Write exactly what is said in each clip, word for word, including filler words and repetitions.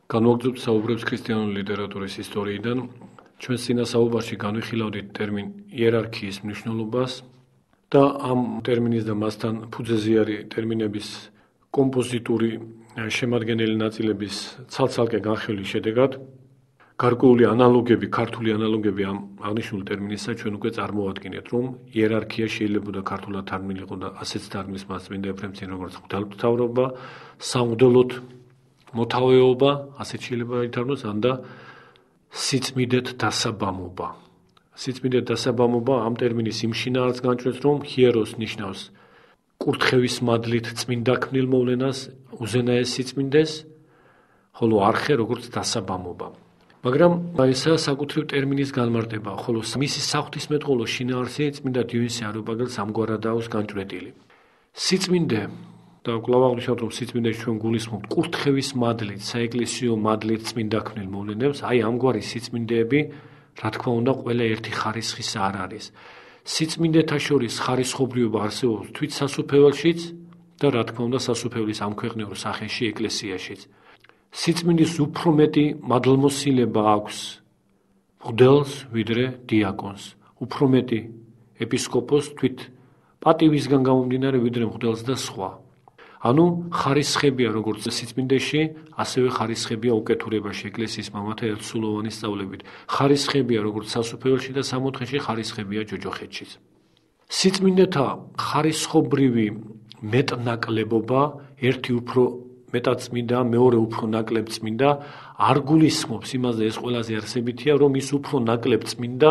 განვაგრძობთ საუბრებს ქრისტიანული ლიტერატურის ისტორიიდან. Ჩვენს წინასაუბარში განვიხილავდით ტერმინ იერარქიის მნიშვნელობას და ამ ტერმინის და მასთან ფუძეზიარი ტერმინების კომპოზიტური შემადგენელი ნაწილების ცალ-ცალკე განხილვის შედეგად გარკვეული ანალოგები, ქართული ანალოგები ამ აღნიშნულ ტერმინისა ჩვენ უკვე წარმოვადგინეთ, რომ იერარქია შეიძლება და ქართულად თარგმნილიყო და ასეც თარგმნის მას წმინდა ეფრემწინ როგორც ღვთაებათმთავრობა, სამღვდელოდ მოთავეობა, ასეთ შეიძლება ითარგმნოს, ან და სიწმიდეთ დასაბამობა. სიწმიდეთ დასაბამობა ამ ტერმინის იმ შინაარსს განჭრევს, რომ ჰიეროს ნიშნავს კურთხევის მადლით წმინდა ქმნილ მოვლენას, უზენაეს სიწმინდეს, ხოლო არხე როგორც დასაბამობა. მაგრამ ესა საკუთრივ ტერმინის განმარტება, ხოლო მისი საღვთისმეტყველო შინაარსი წმინდა დიონისე არიოპაგელს ამგვარად აქვს განჭვრეტილი. სიწმინდე და კვლავ აღნიშნავთ, რომ სიწმინდეში ჩვენ გულისხმობთ კურთხევის მადლით, საეკლესიო მადლით წმინდა ქმნილ მოვლენებს, აი ამგვარი სიწმინდეები, რა თქმა უნდა, ყველა ერთი ხარისხის არ არის. სიწმინდეთა შორის ხარისხობრიობა არსებობს თვით სასუფეველშიც და რა თქმა უნდა, სასუფეველის ამქვეყნიურ სახეში ეკლესიაშიც. სიწმინდის უფრო მეტი მადლმოსილება აქვს მღვდელს, ვიდრე დიაკონს. უფრო მეტი ეპისკოპოსს თვით პატივისგან გამომდინარე, ვიდრე მღვდელს და სხვა. ანუ ხარისხებია როგორც სიწმინდეში, ასევე ხარისხებია უკეთურებაში, ეკლესიის მამათა ერთსულოვანი სწავლებით. ხარისხებია როგორც სასუფეველში და სამოთხეში, ხარისხებია ჯოჯოხეთშიც. სიწმინდეთა ხარისხობრივი მეტნაკლებობა, ერთი უფრო მეტად წმინდა, მეორე უფრო ნაკლებ წმინდა, არ გულისხმობს იმაზე, ეს ყველაზე არსებითია, რომ ის უფრო ნაკლებ წმინდა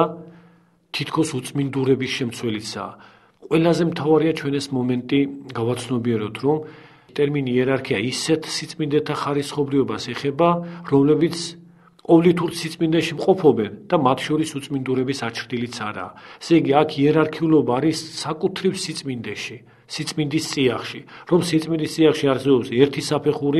თითქოს უწმინდურების შემცველიცაა. ყველაზე მთავარია ჩვენ ეს მომენტი გავაცნობიეროთ, რომ ტერმინი იერარქია ისეთ სიწმინდეთა ხარისხობრიობას ეხება, რომლებიც ყოვლითურ სიწმინდეში მყოფობენ და მათ შორის უწმინდურების აჩრდილიც არაა. ესე იგი, აქ იერარქიულობა არის საკუთრივ სიწმინდეში, სიწმინდის წიაღში, რომ სიწმინდის წიაღში არსებობს ერთი საფეხური,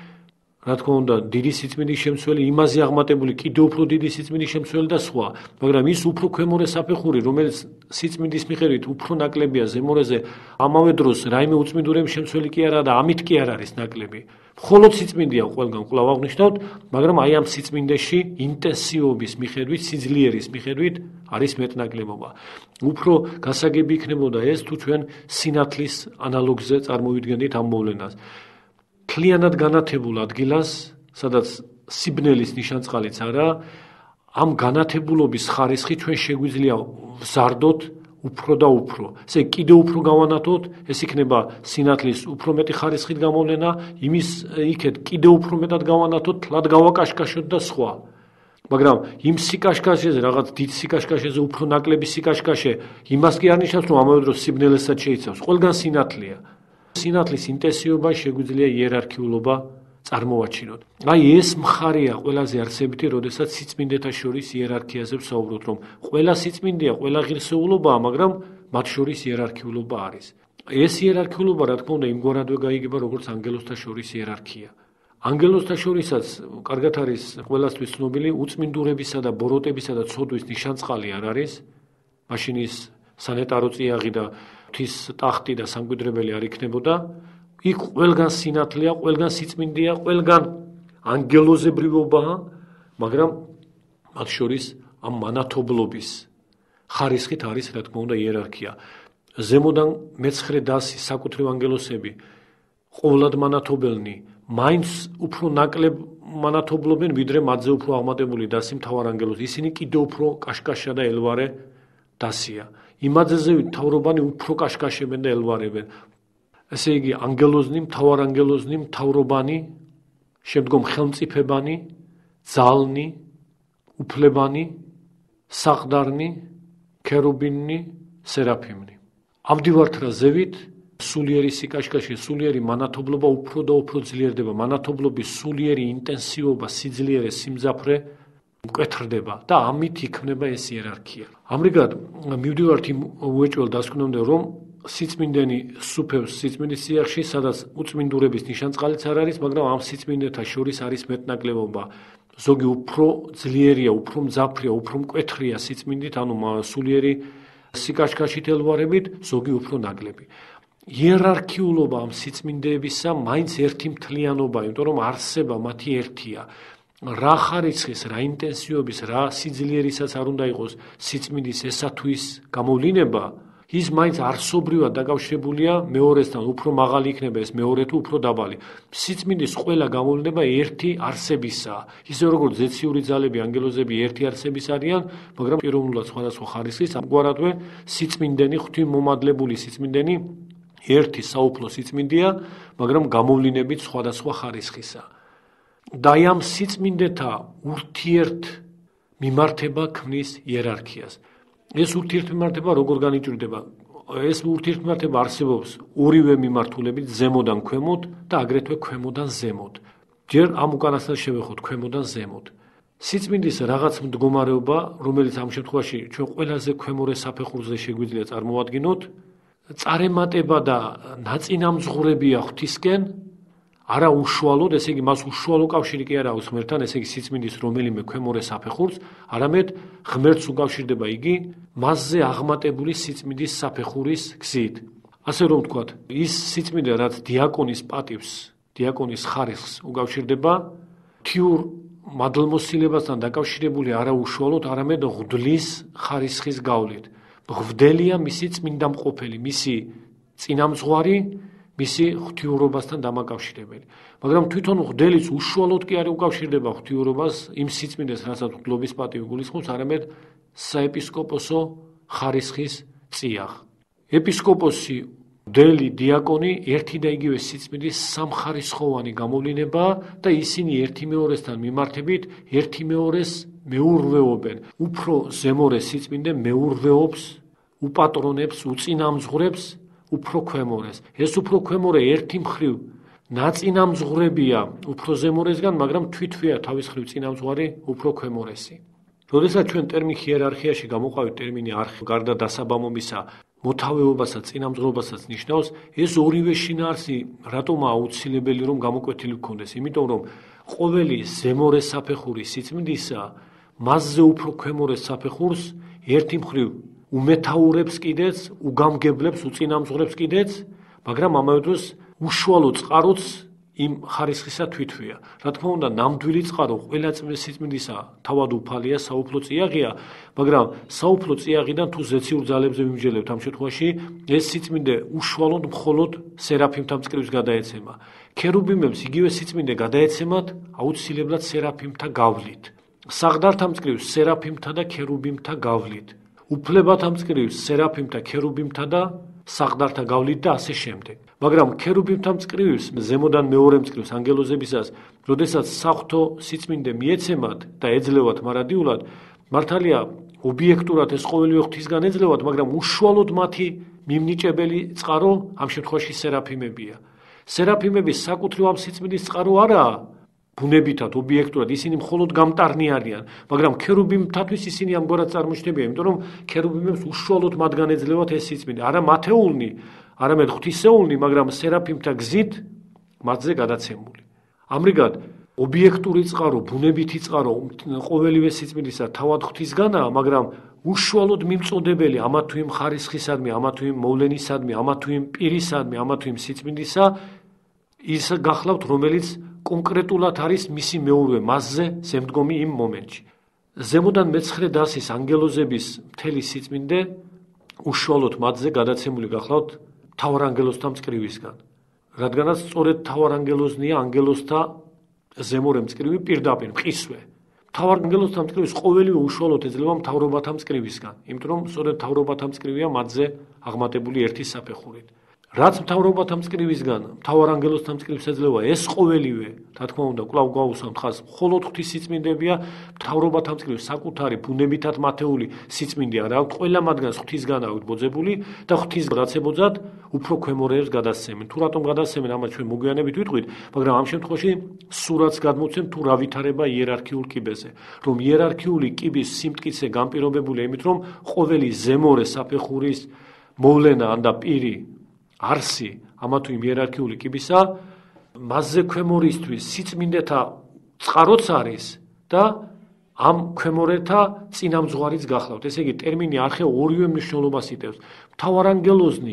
რა თქმა უნდა, დიდი სიწმინდის შემცველი, იმაზე აღმატებული კიდევ უფრო დიდი სიწმინდის შემცველი და სხვა, მაგრამ ის უფრო ქვემორე საფეხური, რომელიც სიწმინდის მიხედვით უფრო ნაკლებია ზემორეზე, ამავე დროს რაიმე უწმინდურების შემცველი კი არა და ამით კი არ არის ნაკლები. მხოლოდ სიწმინდეა ყველგან, კვლავ აღნიშნავთ, მაგრამ აი ამ სიწმინდეში ინტენსივობის მიხედვით, სიძლიერის მიხედვით არის მეტნაკლებობა. უფრო გასაგები იქნებოდა ეს, თუ ჩვენ სინათლის ანალოგზე წარმოვიდგენთ ამ მოვლენას. მთლიანად განათებულ ადგილას, სადაც სიბნელის ნიშანწყალიც არა, ამ განათებულობის ხარისხი ჩვენ შეგვიძლია ვზარდოთ უფრო და უფრო. ესე კიდევ უფრო გავანათოთ, ეს იქნება სინათლის უფრო მეტი ხარისხით გამოვლენა, იმის იქეთ კიდევ უფრო მეტად გავანათოთ, თლად გავაკაშკაშოთ და სხვა. მაგრამ იმ სიკაშკაშეზე, რაღაც დიდ სიკაშკაშეზე უფრო ნაკლები სიკაშკაშე, იმას კი არ ნიშნავს, რომ ამავე დროს სიბნელესაც შეიცავს. ყველგან სინათლეა. სინათლის ინტენსივობა შეგვიძლია იერარქიულობა წარმოვაჩინოთ. აი ეს მხარეა ყველაზე არსებითი, როდესაც სიწმინდეთა შორის იერარქიაზე ვსაუბრობთ, რომ ყველა სიწმინდეა, ყველა ღირსეულობაა, მაგრამ მათ შორის იერარქიულობა არის. ეს იერარქიულობა, რა თქმა უნდა, იმგვარადვე გაიგება, როგორც ანგელოზთა შორის იერარქია. ანგელოზთა შორისაც კარგად არის ყველასთვის ცნობილი, უწმინდურებისა და ბოროტებისა და ცოდვის ნიშანწყალი არ არის, მაშინ ის სანეტარო წიაღი და ღვთის ტახტი და სამკვიდრებელი არ იქნებოდა. იქ ყველგან სინათლეა, ყველგან სიწმინდეა, ყველგან ანგელოზებრიობაა, მაგრამ მათ შორის ამ მანათობლობის ხარისხით არის, რა თქმა უნდა, იერარქია. ზემოდან მეცხრე დასი, საკუთრივ ანგელოზები, ყოვლად მანათობელნი, მაინც უფრო ნაკლებ მანათობლობენ, ვიდრე მათზე უფრო აღმატებული დასი მთავარ ანგელოზი. ისინი კიდევ უფრო კაშკაშა და ელვარე დასია. იმაძეზე მთავრობანი უფრო კაშკაშებენ და ელვარებენ. ესე იგი, ანგელოზნი, მთავარ ანგელოზნი, მთავრობანი, შემდგომ ხელმწიფებანი, ძალნი, უფლებანი, საყდარნი, ქერუბინნი, სერაფიმნი. ამდივართ რა ზევით, სულიერი სიკაშკაშე, სულიერი მანათობლობა უფრო და უფრო ძლიერდება. მანათობლობის სულიერი ინტენსივობა, სიძლიერე, სიმძაფრე მკვეთრდება და ამით იქმნება ეს იერარქია. ამრიგად, მივდივართ იმ უეჭველ დასკვნამდე, რომ სიწმინდენი სუფევს სიწმინდის წიაღში, სადაც უწმინდურების ნიშანწყალიც არ არის, მაგრამ ამ სიწმინდეთა შორის არის მეტნაკლებობა. ზოგი უფრო ძლიერია, უფრო მძაფრია, უფრო მკვეთრია სიწმინდით, ანუ სულიერი სიკაშკაშით ელვარებით, ზოგი უფრო ნაკლები. იერარქიულობა ამ სიწმინდეებისა მაინც ერთი მთლიანობა, იმიტომ რომ არსება მათი ერთია. რა ხარისხის, რა ინტენსივობის, რა სიძლიერისაც არ უნდა იყოს სიწმინდის ესა თუ ის გამოვლინება, ის მაინც არსობრივად დაკავშირებულია მეორესთან, უფრო მაღალი იქნება ეს მეორე თუ უფრო დაბალი. სიწმინდის ყველა გამოვლინება ერთი არსებისაა. ისე როგორც ზეციური ძალები, ანგელოზები ერთი არსების არიან, მაგრამ პიროვნულად სხვადასხვა ხარისხის, ამგვარადვე სიწმინდენი, ღვთისმომადლებული სიწმინდენი ერთი საუფლო სიწმინდეა, მაგრამ გამოვლინებით სხვადასხვა ხარისხისაა. და ამ სიწმინდეთა ურთიერთ მიმართება ქმნის იერარქიას. ეს ურთიერთმიმართება როგორ განიჭვრდება? ეს ურთიერთმიმართება არსებობს ორივე მიმართულებით, ზემოდან ქვემოთ და აგრეთვე ქვემოდან ზემოთ. ჯერ ამ უკანასკნელს შევეხოთ ქვემოდან ზემოთ. სიწმინდის რაღაც მდგომარეობა, რომელიც ამ შემთხვევაში ჩვენ ყველაზე ქვემორე საფეხურზე შეგვიძლია წარმოვადგინოთ, წარემატება და ნაწინამძღვრებია ღვთისკენ, არა უშუალოდ, ესე იგი მას უშუალო კავშირი კი არ აქვს ღმერთთან, ესე იგი სიწმინდის რომელიმე ქვემორე საფეხურს, არამედ ღმერთს უკავშირდება იგი მასზე აღმატებული სიწმინდის საფეხურის გზით. ასე რომ ვთქვათ, ის სიწმინდე, რაც დიაკონის პატივს, დიაკონის ხარისხს უკავშირდება, ღვთიურ მადლმოსილებასთან დაკავშირებული არა უშუალოდ, არამედ ღვდლის ხარისხის გავლით. ღვდელია მისი წმინდამყოფელი, მისი წინამძღვარი, მისი ღვთიურობასთან დამაკავშირებელი. მაგრამ თვითონ ღვდელიც უშუალოდ კი არ უკავშირდება ღვთიურობას იმ სიწმინდეს, რასაც ღვთლობის პატივი გულისხმობს, არამედ საეპისკოპოსო ხარისხის წიაღ. ეპისკოპოსი, ღვდელი, დიაკონი ერთი და იგივე სიწმინდის სამხარისხოვანი გამოვლინებაა და ისინი ერთი მეორესთან მიმართებით ერთი მეორეს მეურვეობენ. უფრო ზემორე სიწმინდე მეურვეობს, უპატრონებს, უწინამძღვრებს უფრო ქვემორეს. ეს უფრო ქვემორე ერთი მხრივ ნაწინამძღვრებია უფრო ზემორესგან, მაგრამ თვითვეა თავის მხრივ წინამძღვარი უფრო ქვემორესი. როდესაც ჩვენ ტერმინ ჰიერარქიაში გამოყვავით ტერმინი არხი, გარდა დასაბამობისა, მოთავეობასაც, წინამძღვრობასაც ნიშნავს, ეს ორივე შინაარსი რატომა აუცილებელი რომ გამოკვეთილი გქონდეს? იმიტომ რომ ყოველი ზემორე საფეხური სიწმინდისა მასზე უფრო ქვემორეს საფეხურს ერთი მხრივ უმეთაურებს კიდეც, უგამგებლებს, უწინამძღვრებს კიდეც, მაგრამ ამავე დროს უშუალო წყაროც იმ ხარისხისა თვითვეა. რა თქმა უნდა, ნამდვილი წყარო ყველა სიწმინდისა თავად უფალია, საუფლო წიაღია, მაგრამ საუფლო წიაღიდან თუ ზეციურ ძალებზე ვიმსჯელებთ ამ შემთხვევაში, ეს სიწმინდე უშუალოდ მხოლოდ სერაფიმთა მწკრივს გადაეცემა. ქერუბიმებს იგივე სიწმინდე გადაეცემათ აუცილებლად სერაფიმთა გავლით. საყდართა მწკრივს სერაფიმთა და ქერუბიმთა გავლით. უფლებათა მწკრივს სერაფიმთა, ქერუბიმთა და საყდართა გავლით და ასე შემდეგ. მაგრამ ქერუბიმთა მწკრივს ზემოდან მეორე მწკრივს ანგელოზებისას, როდესაც საღვთო სიწმინდე მიეცემათ და ეძლევათ მარადიულად, მართალია ობიექტურად ეს ყოველივე ღვთისგან ეძლევათ, მაგრამ უშუალოდ მათი მიმნიჭებელი წყარო ამ შემთხვევაში სერაფიმებია. სერაფიმების საკუთრივ ამ სიწმინდის წყარო არაა ბუნებითად, ობიექტურად, ისინი მხოლოდ გამტარნი არიან, მაგრამ ქერუბიმთათვის ისინი ამგვარად წარმოჩნდებიან, იმიტომ რომ ქერუბიმებს უშუალოდ მათგან ეძლევათ ეს სიწმინდე, არა მათეულნი, არამედ ღვთისეულნი, მაგრამ სერაფიმთა გზით მათზე გადაცემული. ამრიგად, ობიექტური წყარო, ბუნებითი წყარო ყოველივე სიწმინდისა თავად ღვთისგანაა, მაგრამ უშუალოდ მიმწოდებელი ამა თუ იმ ხარისხისადმი, ამა თუ იმ მოვლენისადმი, ამა თუ იმ პირისადმი, ამა თუ იმ სიწმინდისა ის გახლავთ, რომელიც კონკრეტულად არის მისი მეურვე მასზე შემდგომი იმ მომენტში. ზემოდან მეცხრე დასის ანგელოზების მთელი სიწმინდე უშუალოდ მათზე გადაცემული გახლავთ მთავარანგელოზთა მწკრივისგან. რადგანაც სწორედ მთავარანგელოზნია ანგელოზთა ზემორე მწკრივი პირდაპირ მყისვე. მთავარანგელოზთა მწკრივის ყოველივე უშუალოდ ეძლევა მთავრობათა მწკრივისგან, იმიტომ რომ სწორედ მთავრობათა მწკრივია მათზე აღმატებული ერთი საფეხურით. რაც მთავრობათა მწკრივისგან მთავარანგელოზთა მწკრივს ეძლევა, ეს ყოველივე, რა თქმა უნდა, კვლავ გვაუსამთ ხაზს, მხოლოდ ღვთის სიწმინდებია, მთავრობათა მწკრივს საკუთარი ბუნებითად მათეული სიწმინდე არა აქვს, ყველა მათგანს ღვთისგან აქვს ბოძებული და ღვთის რაც ებოძათ, უფრო ქვემორეებს გადასცემენ. თუ რატომ გადასცემენ, ამას ჩვენ მოგვიანებით ვიტყვით, მაგრამ ამ შემთხვევაში სურათს გადმოცემ თუ რა ვითარება იერარქიულ კიბეზე, რომ იერარქიული კიბის სიმტკიცე განპირობებულია იმით, რომ ყოველი ზემორე საფეხურის მოვლენა ან და პირი არსი ამა თუ იმ იერარქიული კიბისა მასზე ქვემორისთვის სიწმინდეთა წყაროც არის და ამ ქვემორეთა წინამძღვარიც გახლავთ. ესე იგი ტერმინი არხე ორივე მნიშვნელობას იტევს. მთავარანგელოზნი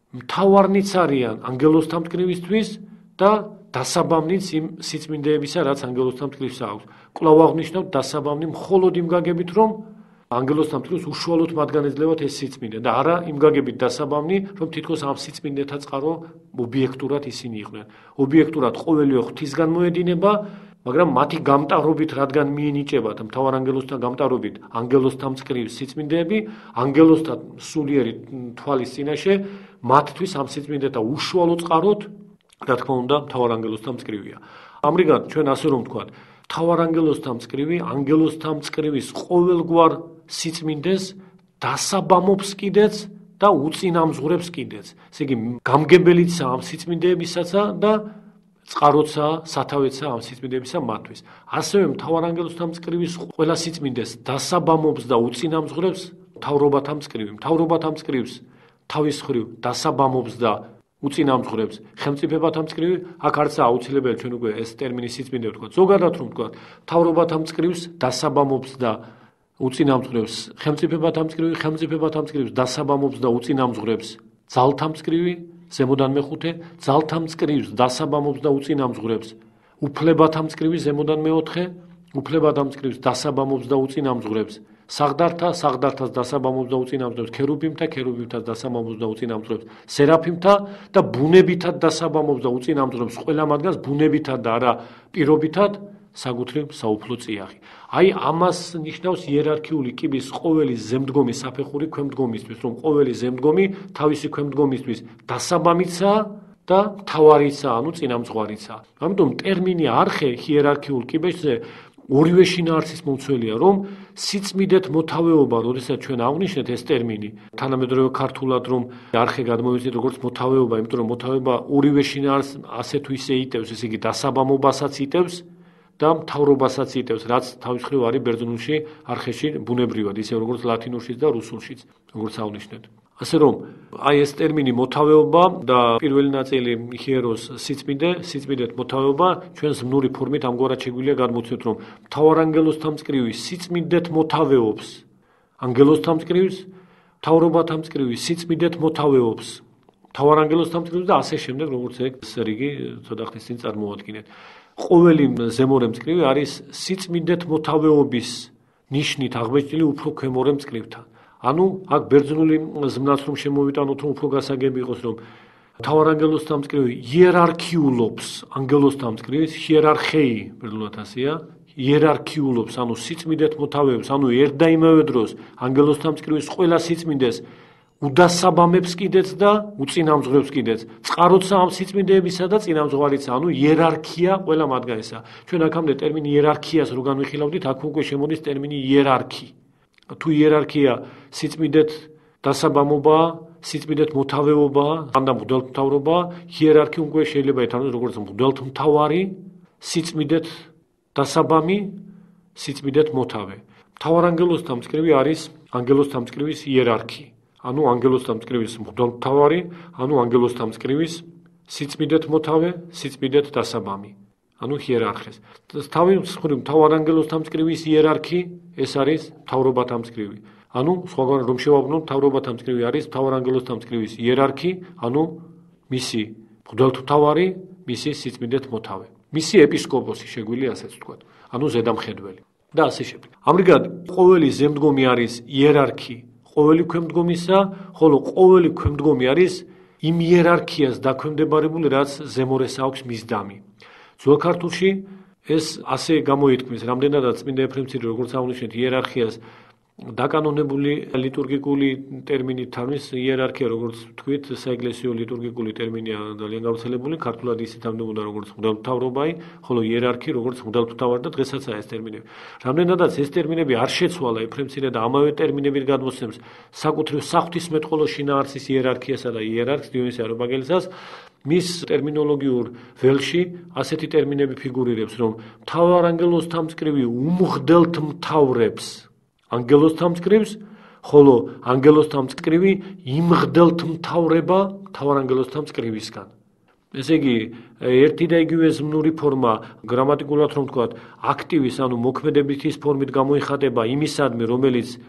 მთავარნიც არიან ანგელოზთა მტკრივისთვის და დასაბამნიც იმ სიწმინდეებისა, რაც ანგელოზთა მტკრივს აქვს. კვლავ აღნიშნავთ დასაბამნი მხოლოდ იმ გაგებით, რომ ანგელოზთა მტკრივს უშუალოდ მათგან ეძლებათ ეს სიწმინდე და არა იმ გაგებით დასაბამნი, რომ თითქოს ამ სიწმინდეთა წყარო ობიექტურად ისინი იყვნენ. ობიექტურად ყოველივე ღვთისგან მოედინება, მაგრამ მათი გამტარობით, რადგან მიენიჭებათ მთავარ ანგელოზთა გამტარობით ანგელოზთა მტკრივს სიწმინდეები, ანგელოზთა სულიერი თვალის წინაშე მათთვის ამ სიწმინდეთა უშუალო წყაროთ, რა თქმა უნდა, მთავარ ანგელოზთა მტკრივია. ამრიგად, ჩვენ ასე რომ ვთქვათ, მთავარ ანგელოზთა მტკრივი, ანგელოზთა მტკრივის ყოველგვარ სიწმინდეს დასაბამობს კიდეც და უწინამძღვრებს კიდეც. ესე იგი, გამგებელიცაა ამ სიწმინდეებისაცა და წყაროცა, სათავეცა ამ სიწმინდეებისა მათთვის. ასევე მთავარ ანგელოზთა მტკრივის ყველა სიწმინდეს დასაბამობს და უწინამძღვრებს მთავრობათა მტკრივი. მთავრობათა მტკრივს თავის მხრივ დასაბამობს და უწინამძღვრებს ხელმწიფებათა მტკრივი. აქ არცაა აუცილებელი ჩვენ უკვე ეს ტერმინი სიწმინდე ვთქვათ. ზოგადად რომ ვთქვათ, მთავრობათა მტკრივს დასაბამობს და უწინამძღვრებს ხელმწიფებათა მტკრივი, ხელმწიფებათა მტკრივს დასაბამობს და უწინამძღვრებს ძალთა მტკრივი, ზემოდან მეხუთე, ძალთა მტკრივს დასაბამობს და უწინამძღვრებს უფლებათა მტკრივი, ზემოდან მეოთხე, უფლებათა მტკრივს დასაბამობს და უწინამძღვრებს საღდართა, საღდართას დასაბამობს და უწინამძღვრებს ქერუბიმთა, ქერუბიმთას დასაბამობს და უწინამძღვრებს სერაფიმთა და ბუნებითად დასაბამობს და უწინამძღვრებს ყველა მათგანს ბუნებითად და არა პირობითად საკუთრივ საუფლო წიაღი. აი ამას ნიშნავს იერარქიული კიბის ყოველი ზემდგომი საფეხური ქვემდგომისთვის, რომ ყოველი ზემდგომი თავისი ქვემდგომისთვის დასაბამიცაა და მთავარიცაა, ანუ წინამძღვარიცაა. ამიტომ ტერმინი არხე იერარქიულ კიბეში ორივე შინაარსის მომცველია, რომ სიწმიდეთ მოთავეობა, როდესაც ჩვენ აღვნიშნეთ ეს ტერმინი, თანამედროვე ქართულად რომ არხე გადმოვიცეთ როგორც მოთავეობა, იმიტომ რომ მოთავეობა ორივე შინაარსს ასე თუ ისე იტევს, ესე იგი დასაბამობასაც იტევს და მთავრობასაც იტევს, რაც თავის მხრივ არის ბერძნულში, არხეში ბუნებრივად, ისე როგორც ლათინურშიც და რუსულშიც, როგორც აღვნიშნეთ. ასე რომ, აი ეს ტერმინი მოთავეობა და პირველი ნაწილი ჰიეროს სიწმინდე, სიწმინდეთ მოთავეობა ჩვენს ბნური ფორმით ამგვარად შეგვიძლია გადმოვცეთ, რომ მთავარ ანგელოზთა მწკრივი სიწმინდეთ მოთავეობს ანგელოზთა მწკრივს, მთავრობათა მწკრივი სიწმინდეთ მოთავეობს მთავარ ანგელოზთა მწკრივს და ასე შემდეგ, როგორც ეგ რიგი ცოტა ხნის წინ წარმოადგინეთ. ყოველი ზემორე მწკრივი არის სიწმინდეთ მოთავეობის ნიშნით აღბეჭდილი უფრო ქვემორე მწკრივთან. ანუ აქ ბერძნული ზმნაც რომ შემოვიტანოთ, რომ უფრო გასაგები იყოს, რომ მთავარ ანგელოზთა მწკრივი იერარქიულობს ანგელოზთა მწკრივის, ჰიერარქეი ბერძნულად ასეა, იერარქიულობს, ანუ სიწმინდეთ მოთავეობს, ანუ ერთ და იმავე დროს ანგელოზთა მწკრივის ყველა სიწმინდეს უდასაბამებს კიდეც და უწინამძღვრებს კიდეც. წყაროცა ამ სიწმინდეებისა და წინამძღვარიცა, ანუ იერარქია ყველა მათგანისა. ჩვენ აქამდე ტერმინი იერარქიას რო განვიხილავდით, აქ უკვე შემოდის ტერმინი იერარქი. თუ იერარქია სიწმინდეთ დასაბამობა, სიწმინდეთ მოთავეობა, და მღვდელმთავრობა, იერარქი უკვე შეიძლება ითარგმნოს როგორც მღვდელმთავარი, სიწმინდეთ დასაბამი, სიწმინდეთ მოთავე. მთავარ ანგელოზთა მწკრივი არის ანგელოზთა მწკრივის იერარქი. ანუ ანგელოზთა მწკრივის მღვდელმთავარი, ანუ ანგელოზთა მწკრივის სიწმინდეთ მოთავე, სიწმინდეთ დასაბამი. ანუ ჰიერარქეს. თავის მხრივ მთავარ ანგელოზთა მწკრივის იერარქი ეს არის მთავრობათა მწკრივი. ანუ სხვაგვარად რომ შევაბნოთ, მთავრობათა მწკრივი არის მთავარ ანგელოზთა მწკრივის იერარქი, ანუ მისი მღვდელმთავარი, მისი სიწმინდეთ მოთავე. მისი ეპისკოპოსი შეგვიძლია ასეც ვთქვათ, ანუ ზედამხედველი და ასე შემდეგ. ამრიგად ყოველი ზემდგომი არის იერარქი ყოველი ქვემდგომისა, ხოლო ყოველი ქვემდგომი არის იმ იერარქიას დაქვემდებარებული, რაც ზემორეს აქვს მისდამი. ძველ ქართულში ეს ასე გამოითქმის, რამდენადაც წმინდა ეფრემ ცირილ როგორც აღვნიშნეთ იერარქიას დაკანონებული ლიტურგიკული ტერმინით თარგმნის იერარქია, როგორც თქვით, საეკლესიო ლიტურგიკული ტერმინია ძალიან გავრცელებული, ქართულად ისე თარგმნებოდა როგორც მღვდელმთავრობაი, ხოლო იერარქი როგორც მღვდელმთავარი და დღესაც ეს ტერმინები. რამდენადაც ეს ტერმინები არ შეცვალა ეფრემ ცირილ და ამავე ტერმინებით გადმოსცემს საკუთრივ საღვთისმეტყველო შინაარსის იერარქიასა და იერარქს დიონისე არობაგელისას, მის ტერმინოლოგიურ ველში ასეთი ტერმინები ფიგურირებს, რომ მთავარ ანგელოზთა მწკრივი უმღვდელმთავრებს ანგელოზთა მწკრივს, ხოლო ანგელოზთა მწკრივი იმღვდელმთავრება მთავარ ანგელოზთა მწკრივისგან. ესე იგი, ერთი და იგივე ზმნური ფორმა გრამატიკულად რომ ვთქვათ, აქტივის, ანუ მოქმედებითის ფორმით გამოიხატება იმისადმი, რომელიც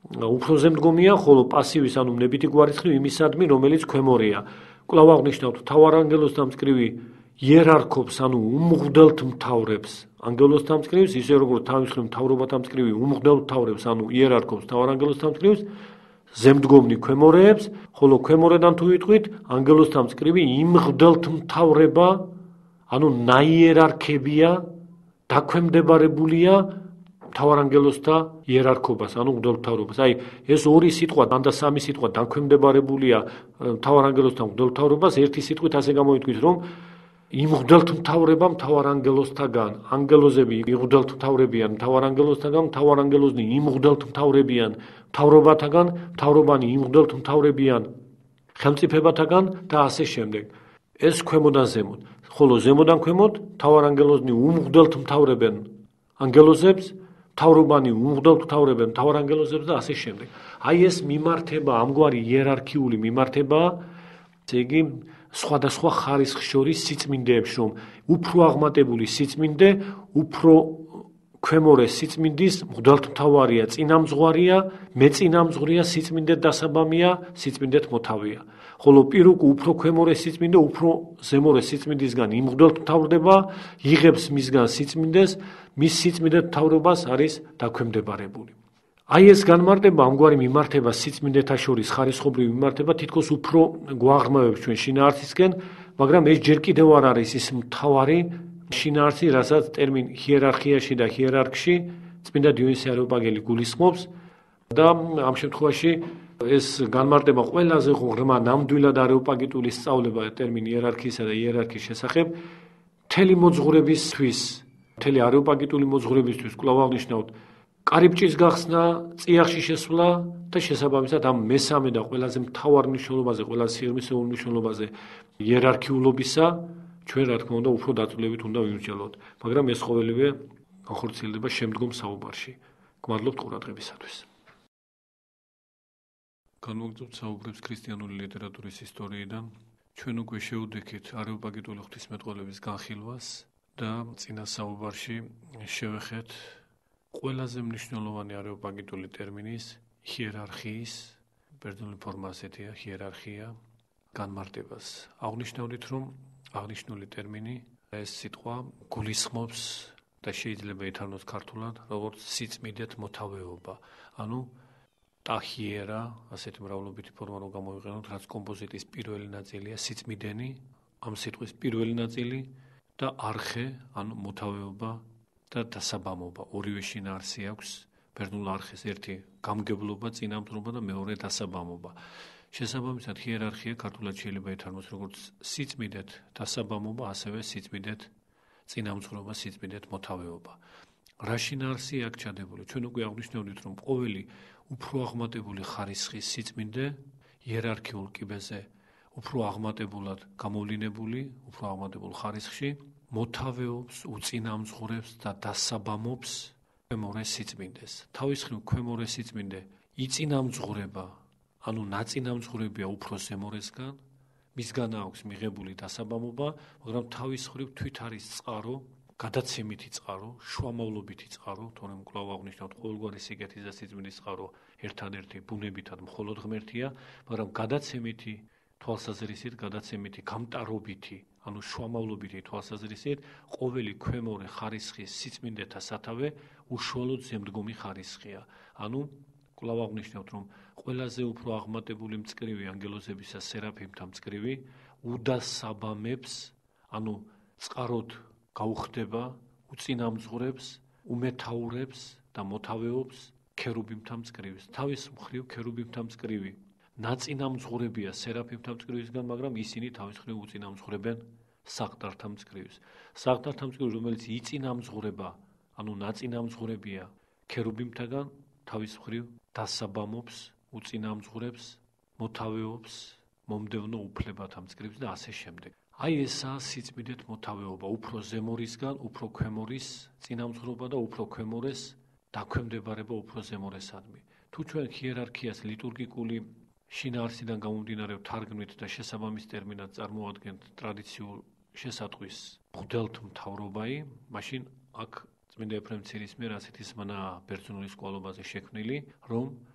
უფრო ზემდგომია, ხოლო პასივის, ანუ ნებითი გვარისხრივ იმისადმი, რომელიც ქვემორია. კვლავ აღნიშნავთ, მთავარანგელოზ დამწკრივი იერარქობს, ანუ უმღვდელთ მთავრებს. ანგელოზ დამწკრივს, ისე როგორც თავის მხრივ მთავრობა დამწკრივი უმღვდელ მთავრებს, ანუ იერარქობს მთავარანგელოზ დამწკრივს, ზემდგომნი ქვემორეებს, ხოლო ქვემორედან თუ ვიტყვით, ანგელოზ დამწკრივი იმღვდელთ მთავრება, ანუ ნაიერარქებია, დაქვემდებარებულია მთავარანგელოზთა იერარქობას, ანუ მღვდელმთავრობას. აი, ეს ორი სიტყვა, ან და სამი სიტყვა დაქვემდებარებულია მთავარანგელოზთა მღვდელმთავრობას, ერთი სიტყვით ასე გამოითქვით, რომ იმ მღვდელმთავრება მთავარანგელოზთაგან, ანგელოზები მღვდელმთავრებიან მთავარანგელოზთაგან, მთავარანგელოზნი იმ მღვდელმთავრებიან მთავრობათაგან, მთავრობანი იმ მღვდელმთავრებიან ხელმწიფებათაგან და ასე შემდეგ. ეს ქვემოდან ზემოთ, ხოლო ზემოდან ქვემოთ მთავარანგელოზნი უმღვდელმთავრებენ ანგელოზებს, მთავრობანი უმღვდელმთავრებენ მთავარანგელოზებს და ასე შემდეგ. აი ეს მიმართება, ამგვარი იერარქიული მიმართებაა, ესე იგი სხვადასხვა ხარისხს შორის სიწმინდეებს, რომ უფრო აღმატებული სიწმინდე, უფრო ქვემორე სიწმინდის მღვდელმთავარია, წინამძღვარია, მეწინამძღვრია, სიწმინდეთ დასაბამია, სიწმინდეთ მოთავეა. ხოლო პირუკუ უფრო ქვემორე სიწმინდე, უფრო ზემორე სიწმინდისგან იმღვდელმთავრდება, იღებს მისგან სიწმინდეს, მის სიწმინდეთ მთავრობას არის დაქვემდებარებული. აი ეს განმარტება, ამგვარი მიმართება სიწმინდეთა შორის ხარისხობრივი მიმართება თითქოს უფრო გვაღრმავებს ჩვენ შინაარსისკენ, მაგრამ ეს ჯერ კიდევ არ არის ის მთავარი შინაარსი, რასაც ტერმინ ჰიერარქიაში და ჰიერარქში წმინდა დიონისე არეოპაგელი გულისხმობს და ამ შემთხვევაში ეს განმარტება ყველაზე ღრმა ნამდვილად არეოპაგიტული სწავლება ტერმინ იერარქიისა და იერარქიის შესახებ მთელი მოძღვრებისთვის, მთელი არეოპაგიტული მოძღვრებისთვის კვლავ აღნიშნავთ კარიბჭის გახსნა, წიაღში შესვლა და შესაბამისად ამ მესამე და ყველაზე მთავარ მნიშვნელობაზე, ყველაზე სიღრმისეულ მნიშვნელობაზე იერარქიულობისა ჩვენ რა თქმა უნდა უფრო დაწვრილებით უნდა ვიმსჯელოთ, მაგრამ ეს ყოველივე განხორციელდება შემდგომ საუბარში. გმადლობთ ყურადღებისათვის. განვაგრძობთ საუბრებს ქრისტიანული ლიტერატურის ისტორიიდან. ჩვენ უკვე შევუდექით არეოპაგიტული ღვთისმეტყველების განხილვას და წინა საუბარში შევეხეთ ყველაზე მნიშვნელოვანი არეოპაგიტული ტერმინის ჰიერარქიის, ბერძნული ფორმა ასეთია, ჰიერარქია, განმარტებას. აღნიშნავდით, რომ აღნიშნული ტერმინი ეს სიტყვა გულისხმობს და შეიძლება ითარგმნოს ქართულად, როგორც სიწმინდეთ მოთავეობა, ანუ ტახიერა, ასეთი მრავლობითი ფორმა რომ გამოვიყენოთ, რაც კომპოზიტის პირველი ნაწილია სიწმინდენი, ამ სიტყვის პირველი ნაწილი და არხე, ანუ მოთავეობა და დასაბამობა. ორივე შინაარსი აქვს ბერძნულ არხეს, ერთი გამგებლობა, წინამძღვრობა და მეორე დასაბამობა. შესაბამისად ჰიერარქია ქართულად შეიძლება ითარგმნოს როგორც სიწმინდეთ დასაბამობა, ასევე სიწმინდეთ წინამძღვრობა, სიწმინდეთ მოთავეობა. რა შინაარსია აქ ჩადებული? ჩვენ უკვე აღნიშნავდით, რომ ყოველი უფრო აღმატებული ხარისხის სიწმინდე იერარქიულ კიბეზე უფრო აღმატებულად გამოვლინებული, უფრო აღმატებულ ხარისხში მოთავეობს, უწინამძღვრებს და დასაბამობს ქვემორე სიწმინდეს. თავის მხრივ ქვემორე სიწმინდე იწინამძღვრება, ანუ ნაწინამძღვრებია უფრო ზემორესგან, მისგან აქვს მიღებული დასაბამობა, მაგრამ თავის მხრივ თვით არის წყარო, გადაცემითი წყარო, შუამავლობითი წყარო, თორემ კვლავ აღნიშნავთ, ყოველგვარი სიკეთის და სიწმინდის წყარო ერთადერთი ბუნებითად მხოლოდ ღმერთია, მაგრამ გადაცემითი თვალსაზრისით, გადაცემითი გამტარობითი, ანუ შუამავლობითი თვალსაზრისით, ყოველი ქვემორე ხარისხის სიწმინდეთა სათავე უშუალოდ ზემდგომი ხარისხია. ანუ კვლავ აღნიშნავთ, რომ ყველაზე უფრო აღმატებული მწკრივი ანგელოზებისა სერაფიმთა მწკრივი უდასაბამებს, ანუ წყაროდ გაუხდება, უწინამძღვრებს, უმეთაურებს და მოთავეობს ქერუბიმთა მწკრივს. თავის მხრივ ქერუბიმთა მწკრივი ნაწინამძღვრებია სერაფიმთა მწკრივისგან, მაგრამ ისინი თავის მხრივ უწინამძღვრებენ საყდართა მწკრივს. საყდართა მწკრივი, რომელიც იწინამძღვრება, ანუ ნაწინამძღვრებია ქერუბიმთაგან, თავის მხრივ დასაბამობს, უწინამძღვრებს, მოთავეობს მომდევნო უფლებათა მწკრივს და ასე შემდეგ. აი ესაა სიწმინდეთ მოთავეობა, უფრო ზემორისგან, უფრო ქვემორის წინამძღვრობა და უფრო ქვემორეს დაქვემდებარება უფრო ზემორესადმი. თუ ჩვენ ჰიერარქიას ლიტურგიკული შინაარსიდან გამომდინარე ვთარგმნით და შესაბამის ტერმინად წარმოადგენთ ტრადიციულ შესატყვის მღვდელმთავრობაი, მაშინ აქ წმინდა ეფრემ ცირის მიერ ასეთი ზმნა ბერძნული სკოლობაზე შექმნილი, რომ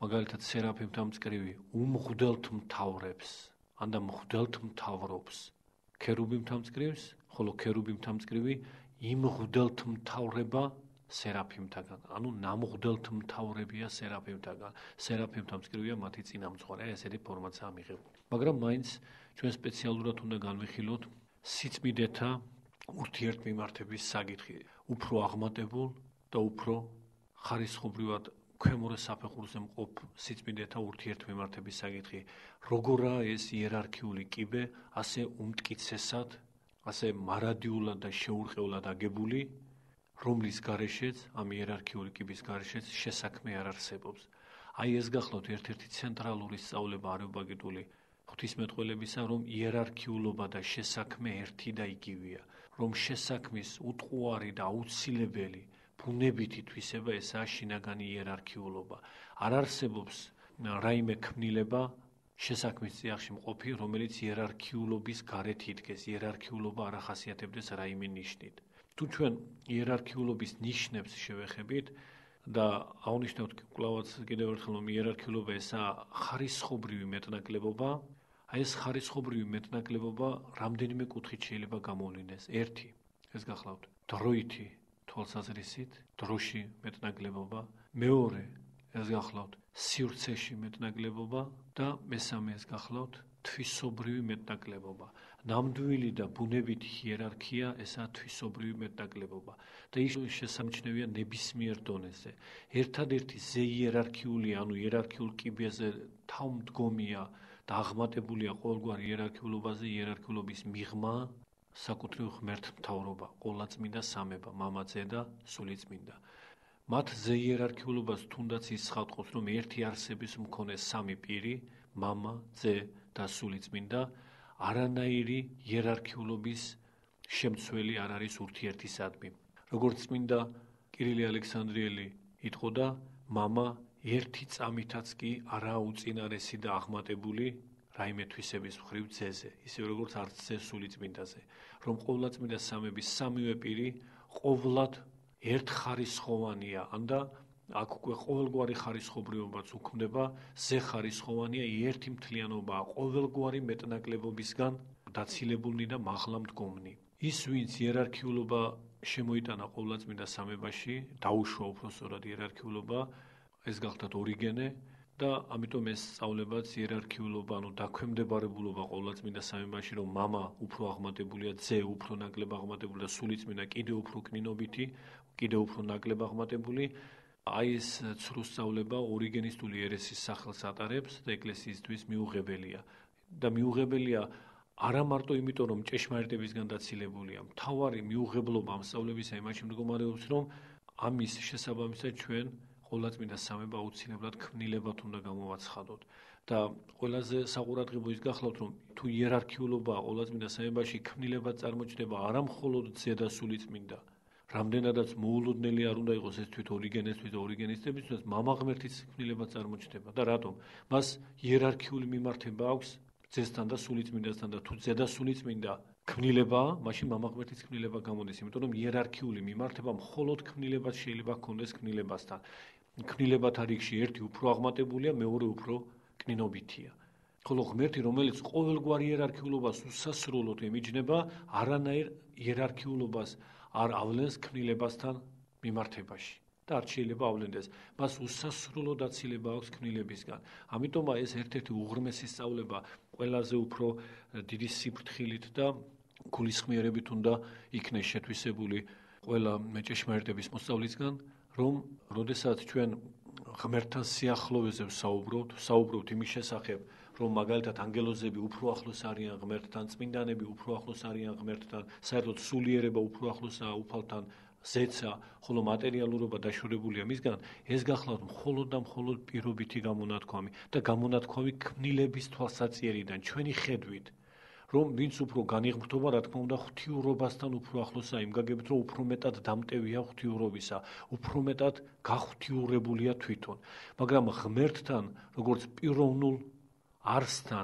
მაგალითად სერაფიმთა მწკრივი უმღვდელთ მთავრებს, ანდა მღვდელთ მთავრობს ქერუბიმთა მწკრივს, ხოლო ქერუბიმთა მწკრივი იმღვდელთ მთავრება სერაფიმთაგან, ანუ ნამღვდელთ მთავრებია სერაფიმთაგან. სერაფიმთა მწკრივია მათი წინამძღვარი, ესეთი ფორმაცაა მიღებული. მაგრამ მაინც ჩვენ სპეციალურად უნდა განვიხილოთ სიწმიდეთა ურთიერთმიმართების საკითხი, უფრო აღმატებულ და უფრო ხარისხობრივად ქვემო საფეხურზე მყოფ სიწმიდეთა ურთიერთმიმართების საკითხი. როგორაა ეს იერარქიული კიბე ასე უმტკიცესად, ასე მარადიულად და შეურყევლად აგებული, რომლის გარეშეც, ამ იერარქიული კიბის გარეშეც შესაქმე არ არსებობს. აი ეს გახლავთ ერთ-ერთი ცენტრალური სწავლება არიობაგიტული ღვთისმეტყველებისა, რომ იერარქიულობა და შესაქმე ერთი და იგივეა, რომ შესაქმის უტყუარი და აუცილებელი ბუნებითი თვისება ესაა შინაგანი იერარქიულობა. არ არსებობს რაიმე ქმნილება შესაქმის წიაღში მყოფი, რომელიც იერარქიულობის გარეთ იდგეს, იერარქიულობა არ ახასიათებდეს რაიმე ნიშნით. თუ ჩვენ იერარქიულობის ნიშნებს შევეხებით და აღნიშნავთ კვლავაც კიდევ ერთხელ, რომ იერარქიულობა ესაა ხარისხობრივი მეტნაკლებობა, აი ეს ხარისხობრივი მეტნაკლებობა რამდენიმე კუთხით შეიძლება გამოვლინდეს. ერთი, ეს გახლავთ დროითი თვალსაზრისით, დროში მეტნაკლებობა. მეორე, ეს გახლავთ სივრცეში მეტნაკლებობა და მესამე, ეს გახლავთ თვისობრივი მეტნაკლებობა. ნამდვილი და ბუნებითი იერარქია ესაა თვისობრივი მეტნაკლებობა და ის შესამჩნევია ნებისმიერ დონეზე. ერთადერთი ზეიერარქიული, ანუ იერარქიულ კიბეზე თავმდგომია და აღმატებულია ყოველგვარი იერარქიულობაზე იერარქიულობის მიღმა, საკუთრივ ღმერთმთავრობა, ყოლაწმინდა სამება, მამა, ძე და სულიწმინდა. მათ ზეიერარქიულობას თუნდაც ის ხატყობს, რომ ერთი არსების მქონე სამი პირი, მამა, ძე და სულიწმინდა, არანაირი იერარქიულობის შემცველი არ არის ურთიერთისადმი. როგორც წმინდა კირილე ალექსანდრიელი იტყოდა, მამა ერთი წამითაც კი არაა უწინარესი და აღმატებული რაიმე თვისების მხრივ ძეზე, ისე როგორც არც ძე სულიწმინდაზე, რომ ყოვლადწმინდა სამების სამივე პირი ყოვლად ერთხარისხოვანია, ანდა აქ უკვე ყოველგვარი ხარისხობრიობაც უქმდება, ზე ხარისხოვანია, ერთი მთლიანობაა, ყოველგვარი მეტნაკლებობისგან დაცილებულნი და მაღლა მდგომნი. ის, ვინც იერარქიულობა შემოიტანა ყოვლადწმინდა სამებაში, დაუშვა უпроსტად იერარქიულობა, ეს გახლავთ ორიგენე და ამიტომ ეს სწავლებაც იერარქიულობა, ანუ დაქვემდებარებულობა ყოვლადწმინდა სამებაში, რომ მამა უფრო აღმატებულია, ძე უფრო ნაკლებ აღმატებული და სულიწმინდა კიდევ უფრო კნინობითი, კიდევ უფრო ნაკლებ აღმატებული. აი ეს ცრუ სწავლება ორიგენისტული ერესის სახელს ატარებს და ეკლესიისთვის მიუღებელია. და მიუღებელია არა მარტო იმიტომ, რომ ჭეშმარიტებისგან დაცილებულია, მთავარი მიუღებლობა ამ სწავლებისა იმაში მდგომარეობს, რომ ამის შესაბამისად ჩვენ ყოვლადწმინდა სამება აუცილებლად ქმნილებად უნდა გამოვაცხადოთ. და ყველაზე საყურადღებო ის გახლავთ, რომ თუ იერარქიულობა ყოვლადწმინდა სამებაში ქმნილებად წარმოჩნდება არა მხოლოდ ძე და სულიწმინდა, რამდენადაც მოულოდნელი არ უნდა იყოს ეს თვით ორიგენესთვის და ორიგენისტებისთვის, მამა ღმერთიც ქმნილებად წარმოჩნდება. და რატომ? მას იერარქიული მიმართება აქვს ძესთან და სულიწმინდასთან და თუ ძე და სულიწმინდა ქმნილებაა, მაშინ მამა ღმერთის ქმნილება გამოდის, იმიტომ რომ იერარქიული მიმართება მხოლოდ ქმნილებად შეიძლება ჰქონდეს ქმნილებასთან. ქმნილებათა რიგში ერთი უფრო აღმატებულია, მეორე უფრო კნინობითია. ხოლო ღმერთი, რომელიც ყოველგვარ იერარქიულობას უსასრულოდ ემიჯნება, არანაირ იერარქიულობას არ ავლენს ქმნილებასთან მიმართებაში. და არ შეიძლება ავლენდეს. მას უსასრულო დაცილება აქვს ქმნილებისგან. ამიტომაა ეს ერთ-ერთი უღრმესი სწავლება, ყველაზე უფრო დიდი სიფრთხილით და გულისხმიერებით უნდა იქნეს შეთვისებული ყველა ჭეშმარიტების მოსწავლისგან, რომ როდესაც ჩვენ ღმერთთან სიახლოვეზე ვსაუბრობთ, ვსაუბრობთ იმის შესახებ, რომ მაგალითად ანგელოზები უფრო ახლოს არიან ღმერთთან, წმინდანები უფრო ახლოს არიან ღმერთთან, საერთოდ სულიერება უფრო ახლოსაა უფალთან, ზეცა, ხოლო მატერიალურობა დაშორებულია მისგან, ეს გახლავთ მხოლოდ და მხოლოდ პირობითი გამონათქვამი და გამონათქვამი ქმნილების თვალსაჩინარიდან, ჩვენი ხედვით, რომ ვინც უფრო განიღმრთობა, რა თქმა უნდა, ღვთიურობასთან უფრო ახლოსაა, იმ გაგებით, რომ უფრო მეტად დამტევია ღვთიურობისა, უფრო მეტად გაღვთიურებულია თვითონ. მაგრამ ღმერთთან, როგორც პიროვნულ არსთან,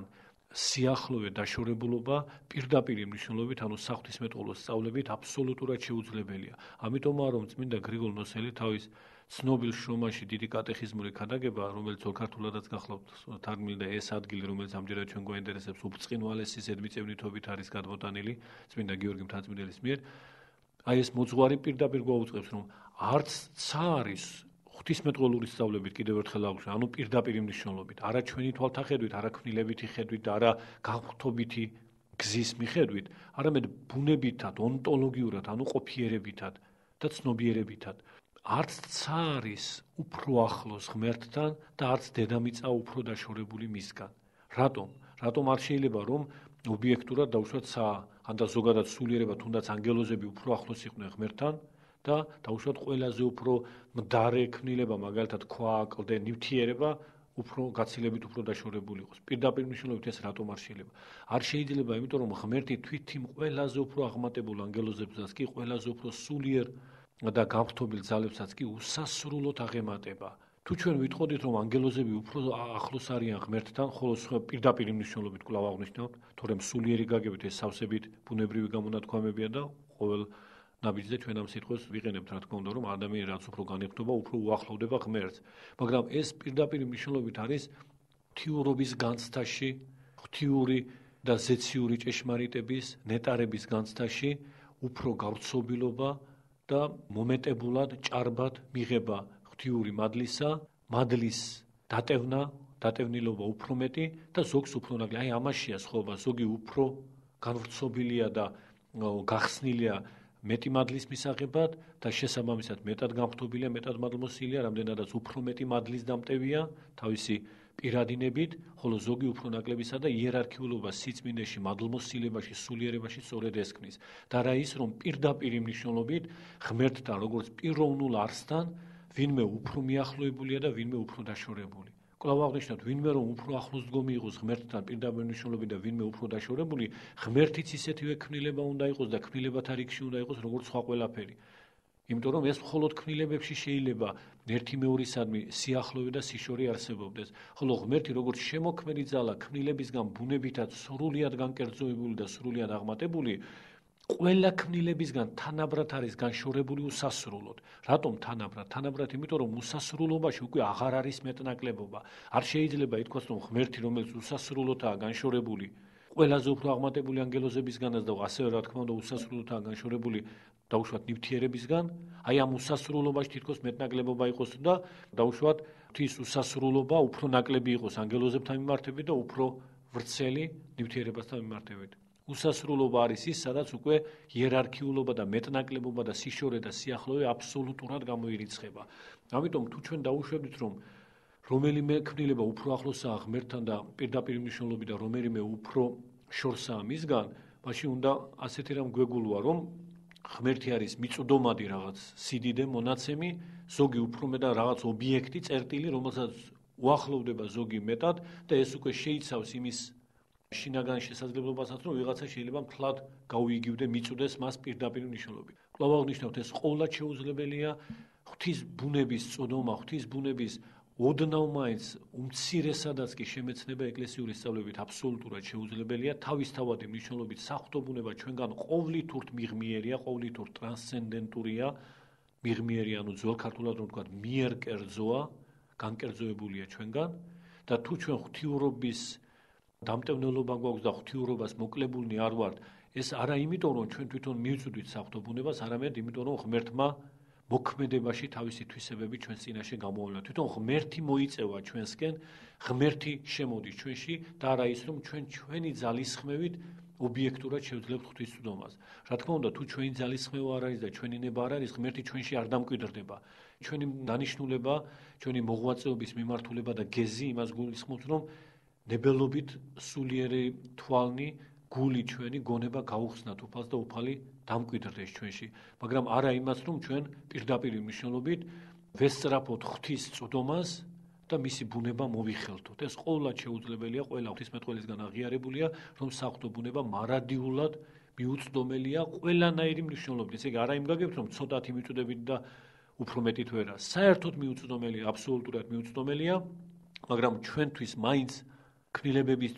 სიახლოვე დაშორებულობა პირდაპირ მნიშვნელობით, ანუ საღვთისმეტყველოს სწავლებით აბსოლუტურად შეუძლებელია. ამიტომაა რომ წმინდა გრიგოლ ნოსელი თავის ცნობილ შრომაში დიდი კატეხიზმური ქადაგება, რომელიც ორქართულადაც გახლავთ თარგმნილი და ეს ადგილი, რომელიც ამჯერად ჩვენ გვაინტერესებს, უბწყინვალესი ზედმიწევნითობით არის გადმოტანილი წმინდა გიორგი მთაწმიდელის მიერ. აი ეს მოძღვარი პირდაპირ გვაუწყებს, რომ არც ცა არის ღვთისმეტყველური სწავლებით კიდევ ერთხელ აღვნიშნე, ანუ პირდაპირ მნიშვნელობით, არა ჩვენი თვალთახედვით, არა ქმნილებითი ხედვით და არა გაღთობითი გზის მიხედვით, არამედ ბუნებითად, ონტოლოგიურად, ანუ ყოფიერებითად და ცნობიერებითად. არც ცა არის უფრო ახლოს ღმერთთან და არც დედამიწა უფრო დაშორებული მისგან. რატომ? რატომ არ შეიძლება რომ ობიექტურად დავუშვათ ცა, ან და ზოგადად სულიერება, თუნდაც ანგელოზები უფრო ახლოს იყვნენ ღმერთთან და დავუშვათ ყველაზე უფრო მდარე ქმნილება, მაგალითად ქვა, კლდე, ნივთიერება უფრო გაცილებით უფრო დაშორებული იყოს. პირდაპირ მნიშვნელობით ეს რატომ არ შეიძლება? არ შეიძლება, იმიტომ რომ ღმერთი თვითიმ ყველაზე უფრო აღმატებულ ანგელოზებსაც კი ყველაზე უფრო სულიერ და გამხთობილ ძალებსაც კი უსასრულოდ აღემატება. თუ ჩვენ ვითხოვდით რომ ანგელოზები უფრო ახლოს არიან ღმერთთან, ხოლო სხვა პირდაპირ მნიშვნელობით კვლავ აღნიშნავთ, თორემ სულიერი გაგებით ეს სავსებით ბუნებრივი გამონათქვამებია და ყოველ ნაბიჯზე ჩვენ ამ სიტყვას ვიყენებთ, რა თქმა უნდა, რომ ადამიანი რაც უფრო განიხდება, უფრო უახლოვდება ღმერთს. მაგრამ ეს პირდაპირ მნიშვნელობით არის ღვთიურობის განცდაში, ღვთიური და ზეციური ჭეშმარიტების, ნეტარების განცდაში უფრო გავრცობილობა და მომეტებულად ჭარბად მიღება ღვთიური მადლისა, მადლის დატევნა, დატევნილობა უფრო მეტი და ზოგს უფრო ნაკლები. აი ამაშია სხვაობა, ზოგი უფრო განვრცობილია და გახსნილია მეტი მადლის მისაღებად და შესაბამისად მეტად გამხდობილია, მეტად მადლმოსილია, რამდენადაც უფრო მეტი მადლის დამტევია თავისი პირადინებით, ხოლო ზოგი უფრო ნაკლებისა და იერარქიულობა სიწმინდეში, მადლმოსილებაში, სულიერებაში სწორედ ეს ქმნის. და რა ის რომ პირდაპირ მნიშვნელობით ღმერთთან, როგორც პიროვნულ არსთან, ვინმე უფრო მიახლოებულია და ვინმე უფრო დაშორებული. კვლავ აღნიშნავთ, ვინმე რომ უფრო ახლოს დგომი იყოს ღმერთთან პირდაპირ მნიშვნელობით და ვინმე უფრო დაშორებული, ღმერთიც ისეთივე ქმნილება უნდა იყოს და ქმნილებათა რიგში უნდა იყოს, როგორც სხვა ყველაფერი. იმიტომ რომ ეს მხოლოდ ქმნილებებში შეიძლება ერთი მეორისადმი სიახლოვე და სიშორე არსებობდეს. ხოლო ღმერთი როგორც შემოქმედი ძალა, ქმნილებისგან ბუნებითად სრულიად განკერძოებული და სრულიად აღმატებული, ყველა ქმნილებისგან თანაბრად არის განშორებული უსასრულოდ. რატომ თანაბრად? თანაბრად იმიტომ რომ უსასრულობაში უკვე აღარ არის მეტნაკლებობა. არ შეიძლება ითქვას რომ ღმერთი რომელიც უსასრულოდაა განშორებული, ყველაზე უფრო აღმატებული ანგელოზებისგანაც და ასევე რა თქმა უნდა უსასრულოდაა განშორებული დაუშვათ ნივთიერებისგან, აი ამ უსასრულობაში თითქოს მეტნაკლებობა იყოს და დაუშვათ ღვთის უსასრულობა უფრო ნაკლები იყოს ანგელოზებთან მიმართებით და უფრო ვრცელი ნივთიერებასთან მიმართებით. უსასრულობა არის ის, სადაც უკვე იერარქიულობა და მეტნაკლებობა და სიშორე და სიახლოვე აბსოლუტურად გამოირიცხება. ამიტომ თუ ჩვენ დაუშვებდით, რომ რომელიმე ქმნილება უფრო ახლოსაა ღმერთთან და პირდაპირ მნიშვნელობით და რომელიმე უფრო შორსაა მისგან, მაშინ უნდა ასეთი რამ გვეგულვა, რომ ღმერთი არის მიწვდომადი რაღაც სიდიდე მონაცემი, ზოგი უფრო მეტად რაღაც ობიექტი, წერტილი, რომელსაც უახლოვდება ზოგი მეტად და ეს უკვე შეიცავს იმის შინაგან შესაძლებლობასაც, რომ ვიღაცა შეიძლება მთლად გაუიგივდე მიწვდეს მას პირდაპირ მნიშვნელობით. კვლავ აღნიშნავთ, ეს ყოვლად შეუძლებელია ღვთის ბუნების წოდომა, ღვთის ბუნების ოდნავ მაინც უმცირესადაც კი შემეცნება ეკლესიური სწავლებით აბსოლუტურად შეუძლებელია, თავისთავადი მნიშვნელობით საღვთო ბუნება ჩვენგან ყოვლითურთ მიღმიერია, ყოვლითურთ ტრანსცენდენტურია, მიღმიერი, ანუ ძველ ქართულად რომ ვთქვათ, მიერკერძოა, განკერძოებულია ჩვენგან და თუ ჩვენ ღვთიურობის დამტევნელობა გვაქვს და ღვთიურობას მოკლებულნი არ ვართ, ეს არა იმიტომ რომ ჩვენ თვითონ მივწვდით საღვთო ბუნებას, არამედ იმიტომ რომ ღმერთმა მოქმედებაში თავისი თვისებები ჩვენს წინაშე გამოვავალა. თვითონ ღმერთი მოიწევა ჩვენსკენ, ღმერთი შემოდის ჩვენში და არა ის რომ ჩვენ ჩვენი ძალისხმევით ობიექტურად შევძლებთ ღვთის წვდომას. რა თქმა უნდა, თუ ჩვენი ძალისხმევა არ არის და ჩვენი ნება არ არის, ღმერთი ჩვენში არ დამკვიდრდება. ჩვენი დანიშნულება, ჩვენი მოღვაწეობის მიმართულება და გეზი იმას გულისხმობს, რომ ნებელობით სულიერი თვალნი გული ჩვენი გონება გაუხსნათ უფალს და უფალი დამკვიდრდეს ჩვენში, მაგრამ არა იმას, რომ ჩვენ პირდაპირ მნიშვნელობით ვესწრაფოთ ღვთის წვდომას და მისი ბუნება მოვიხელთოთ. ეს ყოვლად შეუძლებელია, ყველა ღვთისმეტყველისგან აღიარებულია, რომ საღვთო ბუნება მარადიულად მიუწვდომელია ყველანაირი მნიშვნელობით. ესე იგი, არა იმ გაგებთ, რომ ცოტათი მიწვდებით და უფრო მეტით ვერა. საერთოდ მიუწვდომელია, აბსოლუტურად მიუწვდომელია, მაგრამ ჩვენთვის მაინც ქმნილებებისთვის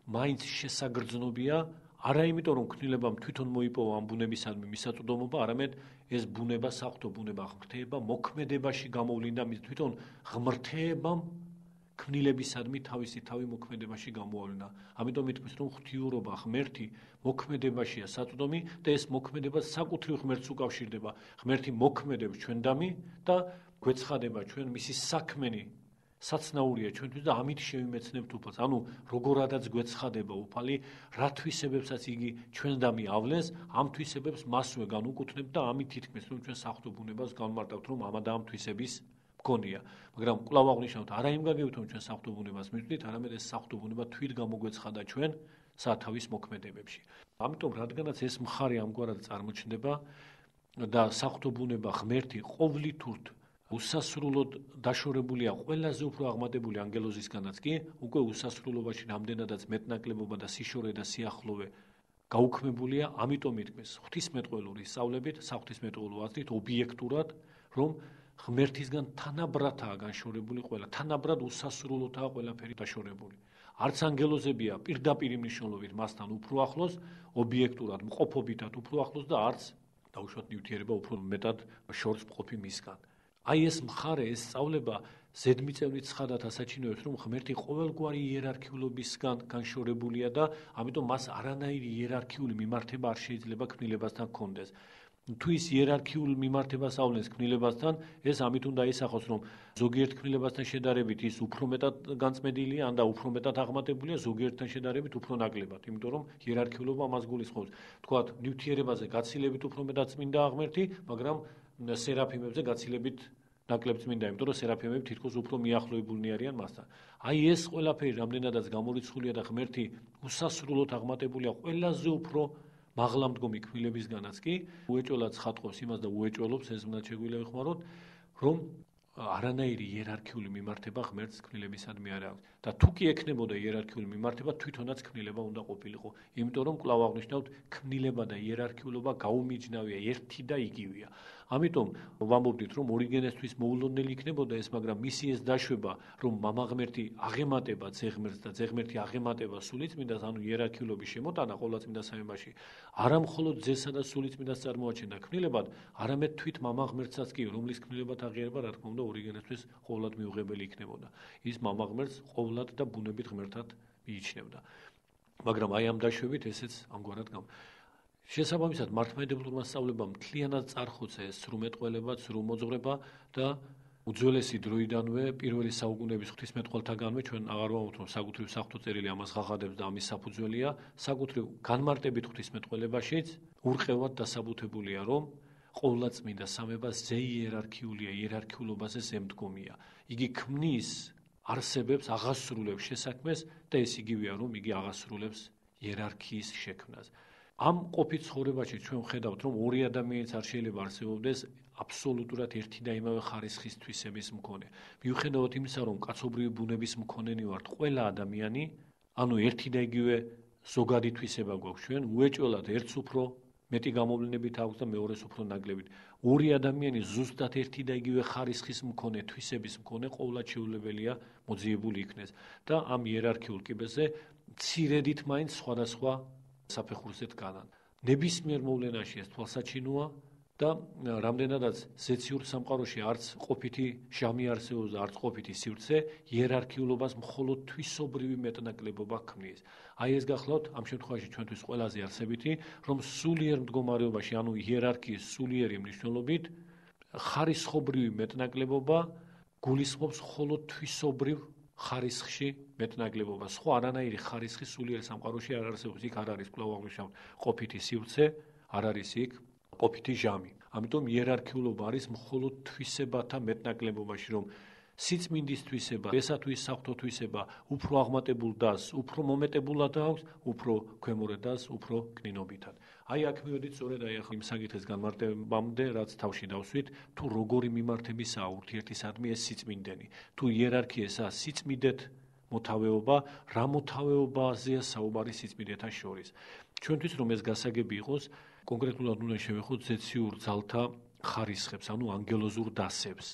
მაინც შესაგრძნობია, არა იმიტომ რომ ქმნილებამ თვითონ მოიპოვა ამ ბუნებისადმი მისაწვდომობა, არამედ ეს ბუნება, საღვთო ბუნება, ღმრთება მოქმედებაში გამოვლინდა მის თვითონ ღმრთებამ ქმნილებისადმი თავისი თავი მოქმედებაში გამოავლინა. ამიტომ ითქმის რომ ღვთიურობა, ღმერთი მოქმედებაშია საწვდომი და ეს მოქმედება საკუთრივ ღმერთს უკავშირდება. ღმერთი მოქმედებს ჩვენდამი და გვეცხადება ჩვენ მისი საქმენი საცნაურია ჩვენთვის და ამით შევიმეცნებთ უფალს. ანუ როგორადაც გვეცხადება უფალი, რა თვისებებსაც იგი ჩვენდამი ავლენს, ამ თვისებებს მასვე განუკუთვნებთ და ამით ითქმის რომ ჩვენ საღვთო ბუნებას განმარტავთ რომ ამა და ამ თვისების მქონია. მაგრამ კვლავ აღნიშნავთ, არა იმ გაგებით რომ ჩვენ საღვთო ბუნებას მივხვდით, არამედ ეს საღვთო ბუნება თვით გამოგვეცხადა ჩვენ სათავის მოქმედებებში. ამიტომ რადგანაც ეს მხარე ამგვარად წარმოჩნდება და საღვთო ბუნება ღმერთი ყოვლითურთ უსასრულოდ დაშორებულია ყველაზე უფრო აღმატებული ანგელოზისგანაც კი, უკვე უსასრულობაში რამდენადაც მეტნაკლებობა და სიშორე და სიახლოვე გაუქმებულია, ამიტომ ითქმის ღვთისმეტყველური სწავლებით, საღვთისმეტყველო აზრით ობიექტურად, რომ ღმერთისგან თანაბრადაა განშორებული ყველა, თანაბრად უსასრულოდაა ყველაფერი დაშორებული. არც ანგელოზებია პირდაპირ მნიშვნელობით მასთან უფრო ახლოს, ობიექტურად მყოფობითად უფრო ახლოს და არც დაუშვათ ნივთიერება უფრო მეტად შორს მყოფი მისგან. აი ეს მხარე, ეს სწავლება ზედმიწევნით ცხადად ასაჩინოებს, რომ ღმერთი ყოველგვარი იერარქიულობისგან განშორებულია და ამიტომ მას არანაირი იერარქიული მიმართება არ შეიძლება ქმნილებასთან ჰქონდეს. თუ ის იერარქიულ მიმართებას ავლენს ქმნილებასთან, ეს ამით უნდა ისახოს, რომ ზოგიერთ ქმნილებასთან შედარებით ის უფრო მეტად განწმენდილია, ან და უფრო მეტად აღმატებულია, ზოგიერთთან შედარებით უფრო ნაკლებად, იმიტომ რომ იერარქიულობა მას გულისხმობს. თქვათ, ნივთიერებაზე გაცილებით უფრო მეტად წმინდა ღმერთი, მაგრამ სერაფიმებზე გაცილებით ნაკლებ წმინდა, იმიტომ რომ სერაფიმები თითქოს უფრო მიახლოებულნი არიან მასთან. აი ეს ყველაფერი რამდენადაც გამორიცხულია და ღმერთი უსასრულოდ აღმატებულია ყველაზე უფრო მაღლამდგომი ქმნილებისგანაც კი, უეჭველად ცხადყოფს იმას და უეჭველობს ეზმნად შეგვიძლია ვიხმაროთ, რომ არანაირი იერარქიული მიმართება ღმერთს ქმნილებისადმი არ აქვს. და თუ კი ექნებოდა იერარქიული მიმართება, თვითონაც ქმნილება უნდა ყოფილიყო. იმიტომ რომ კვლავ აღნიშნავთ, ქმნილება და იერარქიულობა გაუმიჯნავია, ერთი და იგივეა. ამიტომ ვამბობდით, რომ ორიგენესთვის მოულოდნელი იქნებოდა ეს, მაგრამ მისი ეს დაშვება, რომ მამა ღმერთი აღემატება ძეღმერთს და ძეღმერთი აღემატება სულიწმინდას, ანუ იერარქიულობის შემოტანა ყოვლადწმინდა სამებაში, არა მხოლოდ ძესა და სულიწმინდას წარმოაჩენდა ქმნილებად, არამედ თვით მამა ღმერთსაც კი, რომლის ქმნილებად აღიარება, რა თქმა უნდა, ორიგენესთვის ყოვლად მიუღებელი იქნებოდა. ის მამა ღმერთს ყოვლად და ბუნებით ღმერთად მიიჩნევდა. მაგრამ აი ამ დაშვებით ესეც ამგვარად გამ. შესაბამისად, მართლმადიდებლურმა სწავლებამ მთლიანად წარხოცა ეს სრუმეტყველება, სრუმოძღვრება და უძველესი დროიდანვე პირველი საუკუნეების ღვთისმეტყველთაგანვე ჩვენ აღარ ვამბობთ, რომ საკუთრივ საღვთო წერილი ამას ღაღადებს და ამის საფუძველია, საკუთრივ განმარტებით ღვთისმეტყველებაშიც ურყევად დასაბუთებულია, რომ ყოვლადწმინდა სამება ზე იერარქიულია, იერარქიულობაზე ზემდგომია. იგი ქმნის არსებებს, აღასრულებს შესაქმეს და ეს იგივეა, რომ იგი აღასრულებს იერარქიის შექმნას. ამ ყოფით ცხოვრებაში ჩვენ ვხედავთ, რომ ორი ადამიანიც არ შეიძლება არსებობდეს აბსოლუტურად ერთი და იმავე ხარისხის თვისების მქონე. მიუხედავად იმისა, რომ კაცობრიო ბუნების მქონენი ვართ ყველა ადამიანი, ანუ ერთი და იგივე ზოგადი თვისება გვაქვს ჩვენ, უეჭველად ერთს უფრო მეტი გამოვლენებით აქვს და მეორეს უფრო ნაკლებით. ორი ადამიანი ზუსტად ერთი და იგივე ხარისხის მქონე თვისების მქონე ყოვლად შეუძლებელია მოძიებული იქნეს და ამ იერარქიულ კიბეზე მცირედით მაინც სხვადასხვა საფეხურზე დგანან. ნებისმიერ მოვლენაში ეს თვალსაჩინოა და რამდენადაც ზეციურ სამყაროში არც ყოფითი ჟამი არსებობს და არც ყოფითი სივრცე, იერარქიულობას მხოლოდ თვისობრივი მეტნაკლებობა ქმნის. აი ეს გახლავთ ამ შემთხვევაში ჩვენთვის ყველაზე არსებითი, რომ სულიერ მდგომარეობაში, ანუ იერარქიის სულიერი მნიშვნელობით, ხარისხობრივი მეტნაკლებობა გულისხმობს მხოლოდ თვისობრივ ხარისხში მეტნაკლებობა. სხვა არანაირი ხარისხი სულიერ სამყაროში არ არსებობს. იქ არ არის კვლავ აღნიშნავთ ყოფითი სივრცე, არ არის იქ ყოფითი ჟამი. ამიტომ იერარქიულობა არის მხოლოდ თვისებათა მეტნაკლებობაში, რომ სიწმინდის თვისება, ესათვის საღვთო თვისება უფრო აღმატებულ დას, უფრო მომეტებულად აქვს, უფრო ქვემურე დას, უფრო კნინობითად. აი აქ მივედით სწორედ აი ახლა იმ საკითხის განმარტებამდე, რაც თავში დავსვით, თუ როგორი მიმართებისაა ურთიერთისადმი ეს სიწმინდენი. თუ იერარქიესა სიწმინდეთ მოთავეობა, რა მოთავეობაზეა საუბარი სიწმინდეთა შორის. ჩვენთვის რომ ეს გასაგები იყოს, კონკრეტულად უნდა შევეხოთ ზეციურ ძალთა ხარისხებს, ანუ ანგელოზურ დასებს.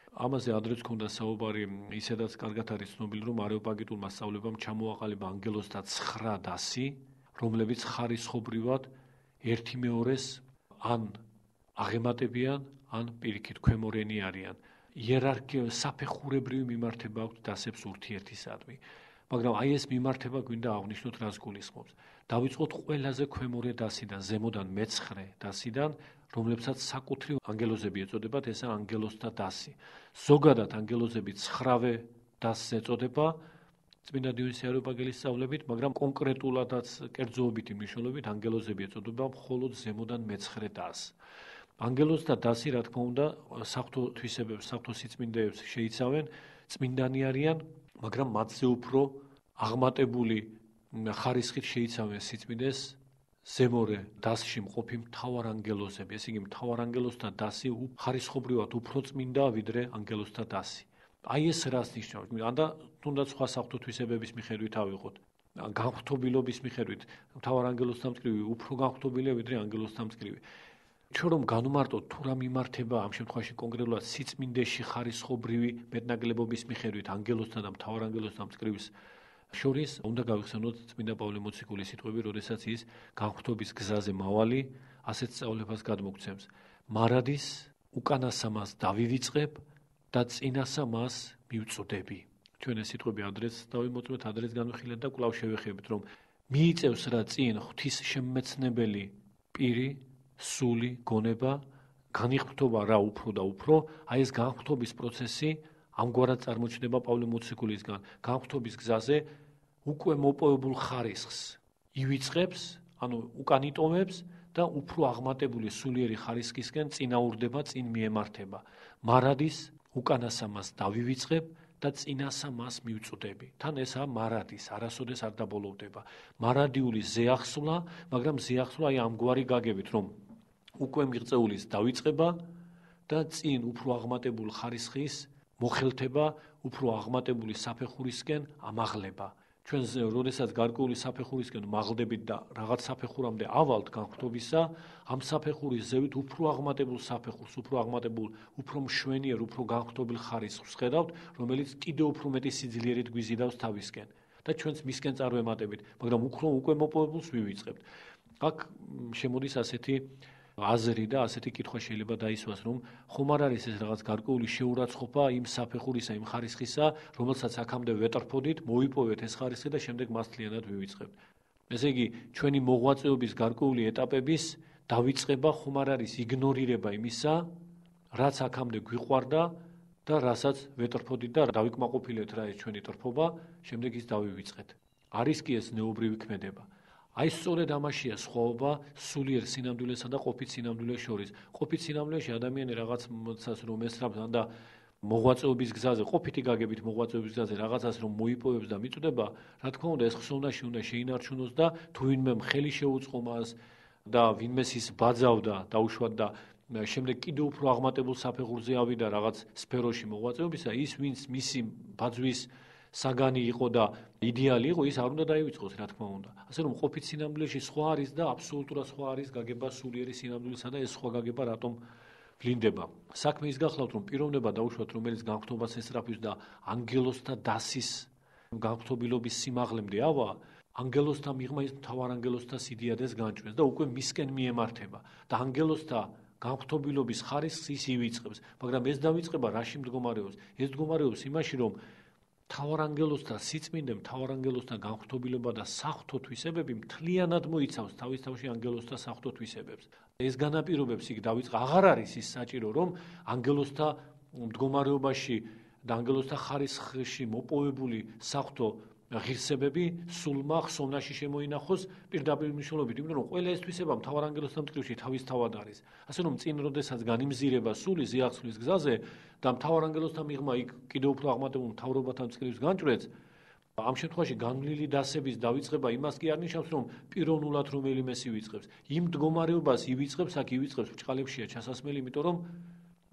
ამაზე ადრეც ქონდა საუბარი, ისედაც კარგად არის ცნობილი, რომ არეოპაგიტულმა სწავლებამ ჩამოაყალიბა ანგელოზთა ცხრა დასი, რომლებიც ხარისხობრივად ერთი მეორეს ან აღემატებიან, ან პირიქით ქვემორენი არიან. იერარქია საფეხურებრივი მიმართება აქვს დასებს ურთიერთისადმი. მაგრამ აი ეს მიმართება გვინდა აღვნიშნოთ, რას გულისხმობს. დავიწყოთ ყველაზე ქვემორე დასიდან, ზემოდან მეცხრე დასიდან, რომლებსაც საკუთრივ ანგელოზები ეწოდებათ, ესაა ანგელოზთა დასი. ზოგადად ანგელოზები ცხრავე დასს ეწოდება, წმინდა დიონისე არეოპაგელის სწავლებით, მაგრამ კონკრეტულადაც კერძოობითი მნიშვნელობით ანგელოზები ეწოდება მხოლოდ ზემოდან მეცხრე დასს. ანგელოზთა დასი, რა თქმა უნდა, საღვთო თვისებებს, საღვთო სიწმინდეებს შეიცავენ, წმინდანი არიან, მაგრამ მათზე უფრო აღმატებული ხარისხით შეიცავენ სიწმინდეს ზემორე დასში მყოფი მთავარანგელოზები. ესე იგი, მთავარანგელოზთა დასი ხარისხობრივად უფრო წმინდაა, ვიდრე ანგელოზთა დასი. აი ეს რას ნიშნავს? ანდა თუნდაც სხვა საღვთო თვისებების მიხედვით ავიღოთ. განღთობილობის მიხედვით მთავარანგელოზთა მწკრივი უფრო განღთობილია, ვიდრე ანგელოზთა მწკრივი. ჩვენ რომ განვმარტოთ თუ რა მიმართება ამ შემთხვევაში კონკრეტულად სიწმინდეში ხარისხობრივი მეტნაკლებობის მიხედვით ანგელოზთა და მთავარანგელოზთა მწკრივის შორის, უნდა გავიხსენოთ წმინდა პავლე მოციქულის სიტყვები, როდესაც ის განღთობის გზაზე მავალი ასეთ სწავლებას გადმოგცემს. მარადის უკანასა მას დავივიწყებ და წინასა მას მივწოდები. ჩვენ ეს სიტყვები ადრეც დავიმოწმეთ, ადრეც განვიხილეთ და კვლავ შევეხებით, რომ მიიწევს რა წინ ღვთის შემეცნებელი პირი, სული, გონება, განიღთობა რა უფრო და უფრო, აი ეს განღთობის პროცესი ამგვარად წარმოჩნდება პავლე მოციქულისგან. განღთობის გზაზე უკვე მოპოვებულ ხარისხს ივიწყებს, ანუ უკან იტოვებს და უფრო აღმატებული სულიერი ხარისხისკენ წინაურდება, წინ მიემართება. მარადის უკანასა მას დავივიწყებ და წინასა მას მივწოდები. თან ესაა მარადის, არასოდეს არ დაბოლოვდება. მარადიული ზეახსვლა, მაგრამ ზეახსვლა აი ამგვარი გაგებით, რომ უკვე მიღწეულის დავიწყება და წინ უფრო აღმატებულ ხარისხის მოხელთება, უფრო აღმატებული საფეხურისკენ ამაღლება. ჩვენ როდესაც გარკვეული საფეხურისკენ მაღლდებით და რაღაც საფეხურამდე ავალთ განღთობისა, ამ საფეხურის ზევით უფრო აღმატებულ საფეხურს, უფრო აღმატებულ, უფრო მშვენიერ, უფრო განღთობილ ხარისხს ხედავთ, რომელიც კიდევ უფრო მეტი სიძლიერით გვიზიდავს თავისკენ და ჩვენც მისკენ წარვემატებით, მაგრამ უფრო უკვე მოპოვებულს ვივიწყებთ. აქ შემოდის ასეთი აზრი და ასეთი კითხვა შეიძლება დაისვას, რომ ხომ არ არის ეს რაღაც გარკვეული შეურაცხყოფა იმ საფეხურისა, იმ ხარისხისა, რომელსაც აქამდე ვეტრფოდით, მოვიპოვეთ ეს ხარისხი და შემდეგ მასთლიანად ვივიწყებთ. ესე იგი, ჩვენი მოღვაწეობის გარკვეული ეტაპების დავიწყება ხომ არ არის იგნორირება იმისა, რაც აქამდე გვიყვარდა და რასაც ვეტრფოდით და დავიკმაყოფილეთ რა ეს ჩვენი ტრფობა, შემდეგ ის დავივიწყეთ. არის კი ეს ზნეობრივი ქმედება. აი სწორედ ამაშია სხვაობა სულიერ სინამდვილესა და ყოფით სინამდვილეს შორის. ყოფით სინამდვილეში ადამიანი რაღაცას რომ ესწრაფს და მოღვაწეობის გზაზე, ყოფითი გაგებით მოღვაწეობის გზაზე რაღაცას რომ მოიპოვებს და მიწვდება, რა თქმა უნდა ეს ხსოვნაში უნდა შეინარჩუნოს და თუ ვინმე ხელი შეუწყო მას და ვინმეს ის ბაძავდა, დაუშვათ და შემდეგ კიდევ უფრო აღმატებულ საფეხურზე ავიდა რაღაც სფეროში მოღვაწეობისა, ის ვინც მისი ბაძვის საგანი იყო და იდეალი იყო, ის არ უნდა დაივიწყოს, რა თქმა უნდა. ასე რომ ყოფით სინამდვილეში სხვა არის და აბსოლუტურად სხვა არის გაგება სულიერი სინამდვილისა და ეს სხვა გაგება რატომ ვლინდება. საქმე ის გახლავთ, რომ პიროვნება დაუშვათ, რომელიც განღთობას ესწრაფვის და ანგელოზთა დასის განღთობილობის სიმაღლემდე ავა, ანგელოზთა მიღმა ის მთავარანგელოზთა სიდიადეს განჭვეს და უკვე მისკენ მიემართება და ანგელოზთა განღთობილობის ხარისხს ის ივიწყებს, მაგრამ ეს დავიწყება რაში მდგომარეობს? ეს მდგომარეობს იმაში, რომ მთავარანგელოზთა სიწმინდე, მთავარანგელოზთა განღთობილება და საღვთო თვისებები მთლიანად მოიცავს თავის თავში ანგელოზთა საღვთო თვისებებს. ეს განაპირობებს იქ დავიწყა, აღარ არის ის საჭირო, რომ ანგელოზთა მდგომარეობაში და ანგელოზთა ხარისხში მოპოვებული საღვთო ღირსებები სულმა ხსოვნაში შემოინახოს პირდაპირ მნიშვნელობით, იმიტომ რომ ყველა ეს თვისება მთავარანგელოზთა მწკრივში თავისთავად არის. ასე რომ წინ როდესაც განიმზირება სული ზეახსვლის გზაზე და მთავარანგელოზთა მიღმა იქ კიდევ უფრო აღმატებულ მთავრობათა მწკრივს განჭვრეტს, ამ შემთხვევაში განვლილი დასების დავიწყება იმას კი არ ნიშნავს, რომ პიროვნულად რომელიმეს ივიწყებს. იმ მდგომარეობას ივიწყებს, აქ ივიწყებს, ბრჭყალებშია ჩასასმელი, იმიტომ რომ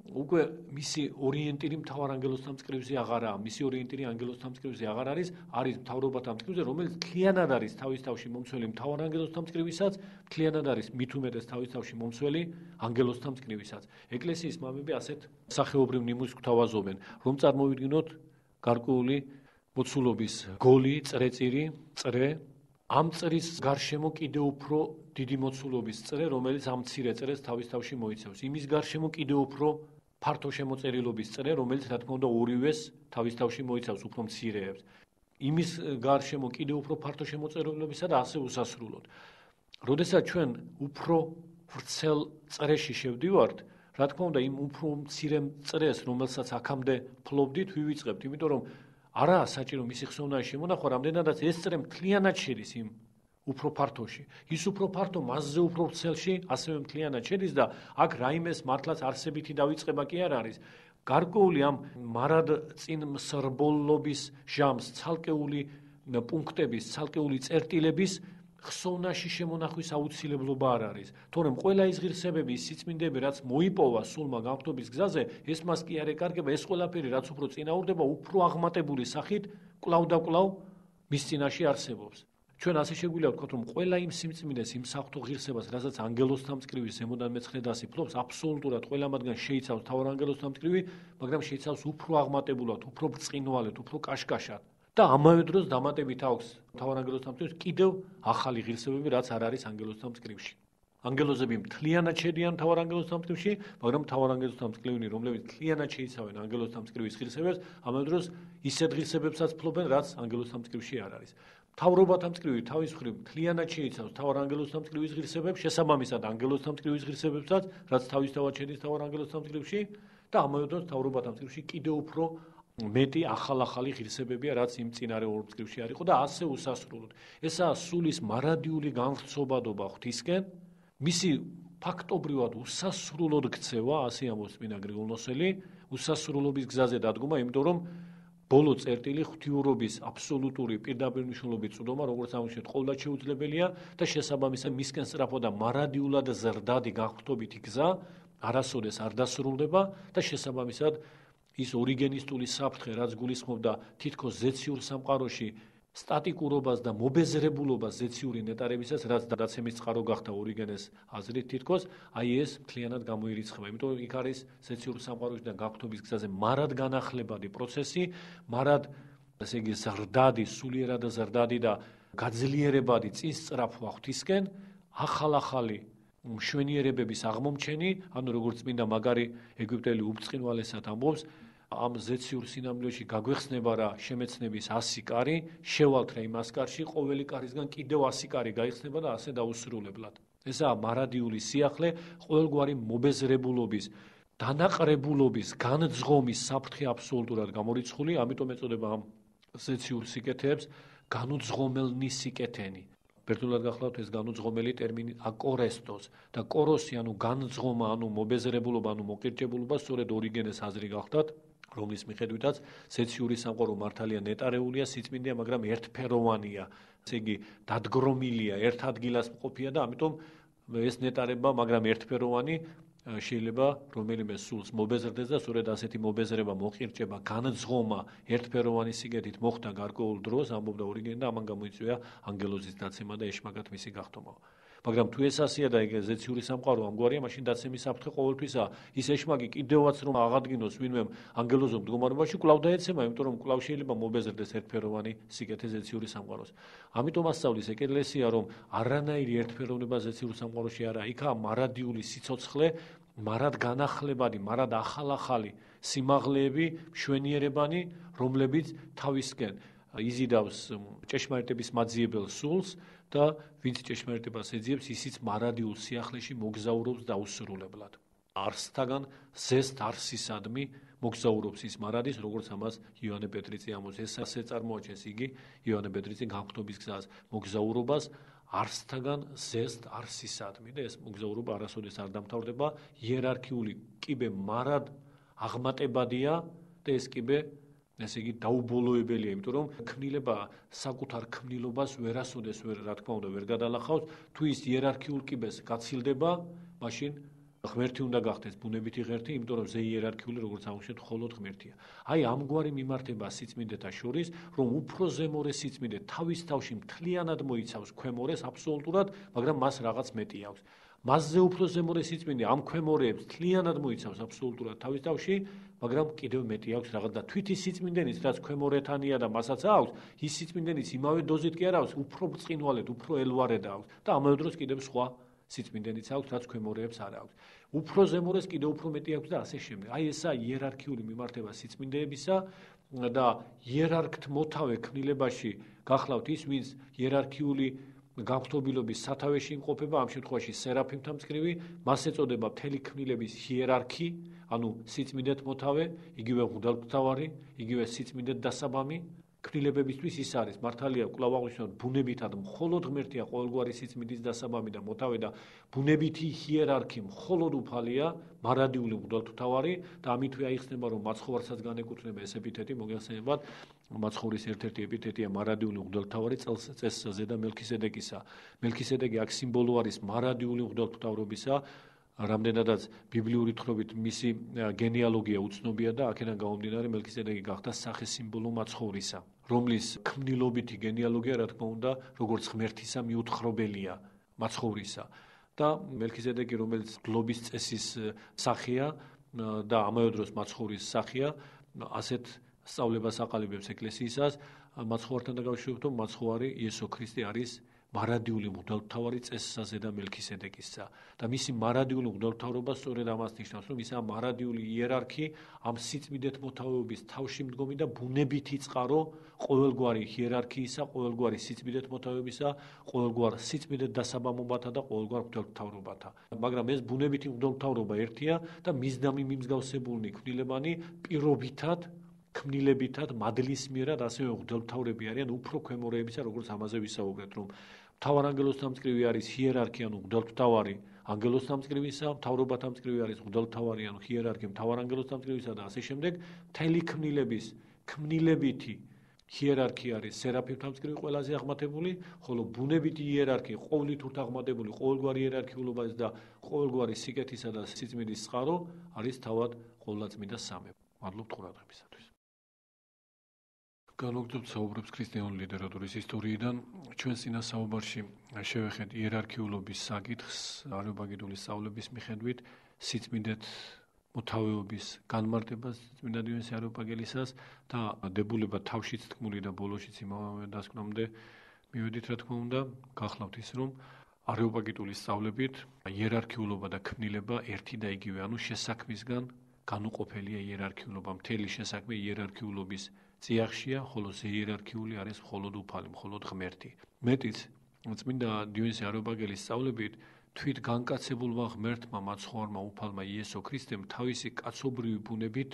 უკვე მისი ორიენტირი მთავარანგელოზთა დამწკრივზე აღარაა, მისი ორიენტირი ანგელოზთა დამწკრივზე აღარ არის, არის მთავრობათა დამწკრივზე, რომელიც მთლიანად არის თავის თავში მომცველი მთავარანგელოზთა დამწკრივისაც, მთლიანად არის მით უმეტეს თავის თავში მომცველი ანგელოზთა დამწკრივისაც. ეკლესიის მამები ასეთ სახეობრივ ნიმუშს გვთავაზობენ, რომ წარმოვიდგინოთ გარკვეული მოცულობის გოლი, წრეწირი, წრე, ამ წრის გარშემო კიდევ უფრო დიდი მოცულობის წრე, რომელიც ამ მცირე წრეს თავის თავში მოიცავს. იმის გარშემო კიდევ უფრო ფართო შემოწერილობის წრე, რომელიც რა თქმა უნდა ორივეს თავის თავში მოიცავს უფრო მცირეებს. იმის გარშემო კიდევ უფრო ფართო შემოწერილობისა და ასე უსასრულოდ. როდესაც ჩვენ უფრო ვრცელ წრეში შევდივართ, რა თქმა უნდა, იმ უფრო მცირე წრეს, რომელსაც აქამდე ფლობდით, ვივიწყებთ, იმიტომ რომ არაა საჭირო მისი ხსოვნა შემონახვა, რამდენადაც ეს წრე მთლიანად შედის იმ უფრო ფართოში. ის უფრო ფართო, მასზე უფრო ვრცელში, ასევე მთლიანად შედის და აქ რაიმეს მართლაც არსებითი დავიწყება კი არ არის. გარკვეული ამ მარად წინ მსრბოლობის ჟამს, ცალკეული პუნქტების, ცალკეული წერტილების ხსოვნაში შემონახვის აუცილებლობა არ არის. თორემ ყველა ის ღირსებები, ის სიწმინდეები, რაც მოიპოვა სულმა განხრობის გზაზე, ეს მას კი არ ეკარგება, ეს ყველაფერი, რაც უფრო წინაურდება, უფრო აღმატებული სახით კვლავ და კვლავ მის წინაშე არსებობს. ჩვენ ასე შეგვიძლია ვთქვათ, რომ ყველა იმ სიმწმინდეს, იმ საღვთო ღირსებას, რასაც ანგელოზთა დამწკრივი ზემოდან მეცხრე დასი ფლობს, აბსოლუტურად ყველა მათგან შეიცავს მთავარანგელოზთა დამწკრივი, მაგრამ შეიცავს უფრო აღმატებულად, უფრო ბრწყინვალედ, უფრო კაშკაშად. და ამავე დროს დამატებით აქვს მთავარანგელოზთა დამწკრივს კიდევ ახალი ღირსებები, რაც არ არის ანგელოზთა დამწკრივში. ანგელოზები მთლიანად შედიან მთავარანგელოზთა დამწკრივში, მაგრამ მთავარანგელოზთა დამწკრივნი, რომლებიც მთლიანად შეიცავენ ანგელოზთა დამწკრივის ღირსებებს, ამავე დროს ისეთ ღირსებებსაც ფლობენ, რაც ანგელოზთა დამწკრივში არ არის. მთავრობათა დამწკრივი თავის მხრივ მთლიანად შეიცავს მთავარანგელოზთა დამწკრივის ღირსებებს, შესაბამისად ანგელოზთა დამწკრივის ღირსებებსაც, რაც თავისთავად შედის მთავარანგელოზთა დამწკრივში და ამავე დროს მთავრობათა დამწკრივში კიდევ უფრო მეტი ახალ-ახალი ღირსებებია, რაც იმ წინარე ორ მწკრივში არ იყო და ასე უსასრულოდ. ესაა სულის მარადიული განვრცობადობა ღვთისკენ, მისი ფაქტობრივად უსასრულოდ ქცევა, ასე ამბობს წმინდა გრიგოლ-ნოსელი, უსასრულობის გზაზე დადგომა, იმიტომ რომ ბოლო წერტილი ღვთიურობის აბსოლუტური პირდაპირ მნიშვნელობით წვდომა, როგორც ამოვშენეთ, ყოველდღე შეუძლებელია და შესაბამისად მისკენ სწრაფო და მარადიულად ზრდადი განხრობითი გზა არასოდეს არ დასრულდება და შესაბამისად ის ორიგენისტული საფრთხე, რაც გულისხმობდა თითქოს ზეციურ სამყაროში სტატიკურობას და მობეზრებულობას ზეციური ნეტარებისას, რაც დაცემის წყარო გახდა ორიგენეს აზრით თითქოს, აი ეს მთლიანად გამოირიცხება. იმიტომ იქ არის ზეციურ სამყაროში და გაგრძობის გზაზე მარად განახლებადი პროცესი, მარად, ესე იგი, ზრდადი, სულიერად ზრდადი და გაძლიერებადი წინსწრაფვა ღვთისკენ, ახალ-ახალი მშვენიერებების აღმომჩენი, ანუ როგორც წმინდა მაგარი ეგვიპტელი უბწყინვალესად ამბობს, ამ ზეციურ სინამდვილეში გაგვეხსნება რა შემეცნების ასი კარი, შევალთ რა იმ ას კარში, ყოველი კარისგან კიდევ ასი კარი გაიხსნება და ასე დაუსრულებლად. ესაა მარადიული სიახლე, ყოველგვარი მობეზრებულობის, დანაყრებულობის, განძღომის საფრთხე აბსოლუტურად გამორიცხული, ამიტომ ეწოდება ამ ზეციურ სიკეთეებს განუძღომელნი სიკეთენი. ბერძნულად გახლავთ ეს განუძღომელი ტერმინი აკორესტოს და კოროსი, ანუ განძღომა, ანუ მობეზრებულობა, ანუ მოკირჭებულობა, სწორედ ორიგენეს აზრი გახლდათ, რომლის მიხედვითაც ზეციური სამყარო მართალია ნეტარეულია, სიწმინდეა, მაგრამ ერთფეროვანია, ესე იგი დადგრომილია, ერთ ადგილას მყოფია და ამიტომ ეს ნეტარება, მაგრამ ერთფეროვანი შეიძლება რომელიმე სულს მობეზრდეს და სწორედ ასეთი მობეზრება, მოყირჭება, განძღომა ერთფეროვანი სიგეთით მოხდა გარკვეულ დროს, ამბობდა ორიგენი და ამან გამოიწვია ანგელოზის დაცემა და ეშმაკად მისი გახტომა. მაგრამ თუ ეს ასია და ეგ ზეციური სამყარო ამგვარია, მაშინ დაცემის საფრთხე ყოველთვისაა. ის ეშმაკი კიდევაც რომ აღადგინოს ვინმე ანგელოზურ მდგომარეობაში, კვლავ დაეცემა, იმიტომ რომ კვლავ შეიძლება მობეზრდეს ერთფეროვანი სიგეთე ზეციური სამყაროს. ამიტომ ასწავლის ეკლესია, რომ არანაირი ერთფეროვნება ზეციურ სამყაროში არაა, იქაა მარადიული სიცოცხლე, მარად განახლებადი, მარად ახალ-ახალი სიმაღლეები, მშვენიერებანი, რომლებიც თავისკენ იზიდავს ჭეშმარიტების მაძიებელ სულს და ვინც ჭეშმარიტებას ეძიებს, ისიც მარადიულ სიახლეში მოგზაურობს დაუსრულებლად. არსთაგან ზესთ არსისადმი მოგზაურობს ის მარადის, როგორც ამას იოანე პეტრიცი ამბობს. ეს ასე წარმოაჩენს იგი იოანე პეტრიცი განხრობის გზას მოგზაურობას არსთაგან ზესთ არსისადმი და ეს მოგზაურობა არასოდეს არ დამთავრდება, იერარქიული კიბე მარად აღმატებადია და ეს კიბე ესე იგი დაუბოლოებელია, იმიტომ რომ ქმნილება საკუთარ ქმნილობას ვერასოდეს ვერ, რა თქმა უნდა, ვერ გადალახავს, თუ ის იერარქიულ კიბეს გაცილდება, მაშინ ღმერთი უნდა გახდეს ბუნებითი ღმერთი, იმიტომ რომ ზე იერარქიული როგორც აღვნიშნეთ, მხოლოდ ღმერთია. აი ამგვარი მიმართება სიწმინდეთა შორის, რომ უფრო ზემორე სიწმინდე თავის თავში მთლიანად მოიცავს ქვემორეს აბსოლუტურად, მაგრამ მას რაღაც მეტი აქვს. მასზე უფრო ზემორე სიწმინდე ამ ქვემორეებს მთლიანად მოიცავს აბსოლუტურად თავის თავში, მაგრამ კიდევ მეტი აქვს რაღაც და თვით ის სიწმინდენიც, რაც ქვემორეთანია და მასაც აქვს, ის სიწმინდენიც იმავე დოზით კი არ აქვს, უფრო ბრწყინვალედ, უფრო ელვარედ აქვს და ამავე დროს კიდევ სხვა სიწმინდენიც აქვს, რაც ქვემორეებს არ აქვს. უფრო ზემორეს კიდევ უფრო მეტი აქვს და ასე შემდეგ. აი ესა იერარქიული მიმართება სიწმინდეებისა და იერარქთ მოთავე ქმნილებაში გახლავთ ის, ვინც იერარქიული განხთობილობის სათავეში იმყოფება, ამ შემთხვევაში სერაფიმთა მწკრივი, მას ეწოდება მთელი ქმნილების ჰიერარქი, ანუ სიწმინდეთ მოთავე, იგივე მღვდელმთავარი, იგივე სიწმინდეთ დასაბამი. ქმნილებებისთვის ის არის მართალია კვლავ აღვნიშნოთ ბუნებითად მხოლოდ ღმერთია ყოველგვარი სიწმინდის დასაბამი და მოთავე და ბუნებითი ჰიერარქი მხოლოდ უფალია მარადიული მღვდელმთავარი და ამითვე აიხსნება რომ მაცხოვარსაც განეკუთვნება ეს ეპითეტი მოგეხსენებათ მაცხოვრის ერთ-ერთი ეპითეტია მარადიული მღვდელმთავარი წესზე და მელქისედეკისა. მელქისედეკი აქ სიმბოლო არის მარადიული მღვდელმთავრობისა, რამდენადაც ბიბლიური თხრობით მისი გენეალოგია უცნობია და აქედან გამომდინარე მელქისედეკი გახდა სახე-სიმბოლო მაცხოვრისა, რომლის ქმნილობითი გენეალოგია, რა თქმა უნდა, როგორც ღმერთისა მიუთხრობელია მაცხოვრისა. და მელქისედეკი, რომელიც გლობის წესის სახეა და ამავე დროს მაცხოვრის სახეა, ასეთ სწავლებას აყალიბებს ეკლესიისას, მაცხოვართან დაკავშირებით, მაცხოვარი იესო ქრისტე არის მარადიული მღვდელმთავარი წესსაზე და მელქისედეკისა და მისი მარადიული მღვდელმთავრობა სწორედ ამას ნიშნავს, რომ ის ამ მარადიული იერარქი ამ სიწმინდეთ მოთავეობის თავში მდგომი და ბუნებითი წყარო ყოველგვარი ჰიერარქიისა, ყოველგვარი სიწმინდეთ მოთავეობისა, ყოველგვარ სიწმინდეთ დასაბამობათა და ყოველგვარ მღვდელმთავრობათა. მაგრამ ეს ბუნებითი მღვდელმთავრობა ერთია და მისდამი მიმსგავსებულნი ქმნილებანი პირობითად ქმნილებითად მადლისმიერად ასევე მღვდელმთავრები არიან უფრო ქვემორეებისა, როგორც ამაზე ვისაუბრეთ, რომ მთავარანგელოზთა მწკრივი არის ჰიერარქი, ანუ მღვდელმთავარი ანგელოზთა მწკრივისა, მთავრობათა მწკრივი არის მღვდელმთავარი, ანუ ჰიერარქი მთავარანგელოზთა მწკრივისა და ასე შემდეგ. მთელი ქმნილების ქმნილებითი ჰიერარქი არის სერაფიმთა მწკრივი ყველაზე აღმატებული, ხოლო ბუნებითი იერარქი ყოვლით ურთ აღმატებული ყოველგვარი იერარქიულობაც და ყოველგვარი სიკეთისა და სიწმინდის წყარო არის თავად ყოვლადწმინდა სამება. მადლობთ ყურადღებისათვის. განვაგრძობთ საუბრებს ქრისტიანული ლიტერატურის ისტორიიდან. ჩვენ წინა საუბარში შევეხეთ იერარქიულობის საკითხს არიოპაგიტული სწავლების მიხედვით, სიწმინდეთ მოთავეობის განმარტებას წმინდა დიონისე არიოპაგელისას და დებულება თავშიც თქმული და ბოლოშიც იმავე დასკვნამდე მივედით, რა თქმა უნდა, გახლავთ ის, რომ არიოპაგიტული სწავლებით იერარქიულობა და ქმნილება ერთი და იგივე, ანუ შესაქმისგან განუყოფელია იერარქიულობა, მთელი შესაქმე იერარქიულობის წიაღშია, ხოლო ზეიერარქიული არის მხოლოდ უფალი, მხოლოდ ღმერთი. მეტიც, წმინდა დიონისე არიოპაგელის სწავლებით, თვით განკაცებულმა ღმერთმა, მაცხოვარმა უფალმა იესო ქრისტემ თავისი კაცობრივი ბუნებით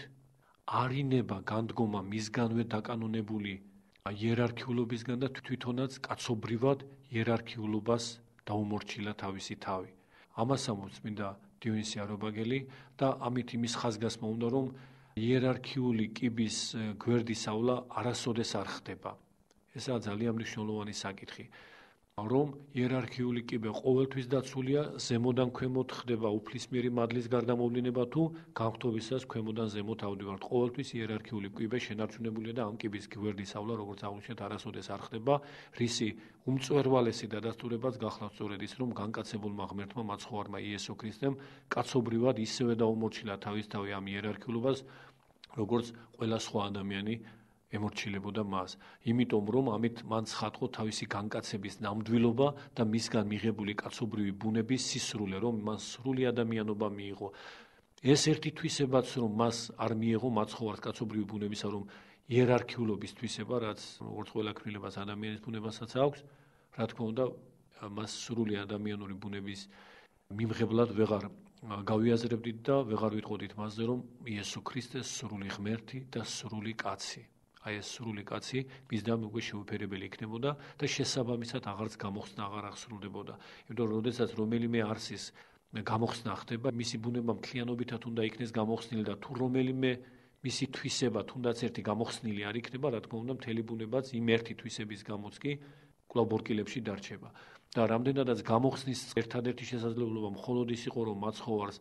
არინება განდგომა მისგანვე დაკანონებული იერარქიულობისგან და თვითონაც კაცობრივად იერარქიულობას დაუმორჩილა თავისი თავი. ამას ამბობს წმინდა დიონისე არიოპაგელი და ამით იმის ხაზგასმა უნდა, რომ იერარქიული კიბის გვერდის ავლა არასოდეს არ ხდება. ესაა ძალიან მნიშვნელოვანი საკითხი, რომ იერარქიული კიბე ყოველთვის დაცულია, ზემოდან ქვემოთ ხდება უფლისმიერი მადლის გარდამოვლინება თუ განხთობისას ქვემოდან ზემოთ ავდივართ. ყოველთვის იერარქიული კიბე შენარჩუნებულია და ამ კიბის გვერდის ავლა, როგორც აღვნიშნეთ, არასოდეს არ ხდება, რისი უმწვერვალესი დადასტურებაც გახლავთ სწორედ ის, რომ განკაცებულმა ღმერთმა მაცხოვარმა იესო ქრისტემ კაცობრივად ისევე დაუმორჩილა თავისთავი ამ იერარქიულობას, როგორც ყველა სხვა ადამიანი ემორჩილებოდა მას. იმიტომ რომ ამით მან ცხადყო თავისი განკაცების ნამდვილობა და მისგან მიღებული კაცობრივი ბუნების სისრულე, რომ მან სრული ადამიანობა მიიღო. ეს ერთი თვისებაც, რომ მას არ მიიღო მაცხოვარს კაცობრივი ბუნებისა, რომ იერარქიულობის თვისება, რაც როგორც ყველა ქმნილებას ადამიანის ბუნებასაც აქვს, რა თქმა უნდა, მას სრული ადამიანური ბუნების მიმღებლად ვეღარ გავიაზრებდით და ვეღარ ვიტყოდით მასზე, რომ იესო ქრისტე სრული ღმერთი და სრული კაცი. აი ეს სრული კაცი მისდამი უკვე შეუფერებელი იქნებოდა და შესაბამისად აღარც გამოხსნა აღარ აღსრულდებოდა. იმიტომ რომ როდესაც რომელიმე არსის გამოხსნა ხდება, მისი ბუნება მთლიანობითად უნდა იქნეს გამოხსნილი და თუ რომელიმე მისი თვისება თუნდაც ერთი გამოხსნილი არ იქნება, რა თქმა უნდა, მთელი ბუნებაც იმ ერთი თვისების გამოც კი კვლავ ბორკილებში დარჩება. და რამდენადაც გამოხსნის ერთადერთი შესაძლებლობა მხოლოდ ის იყო, რომ მაცხოვარს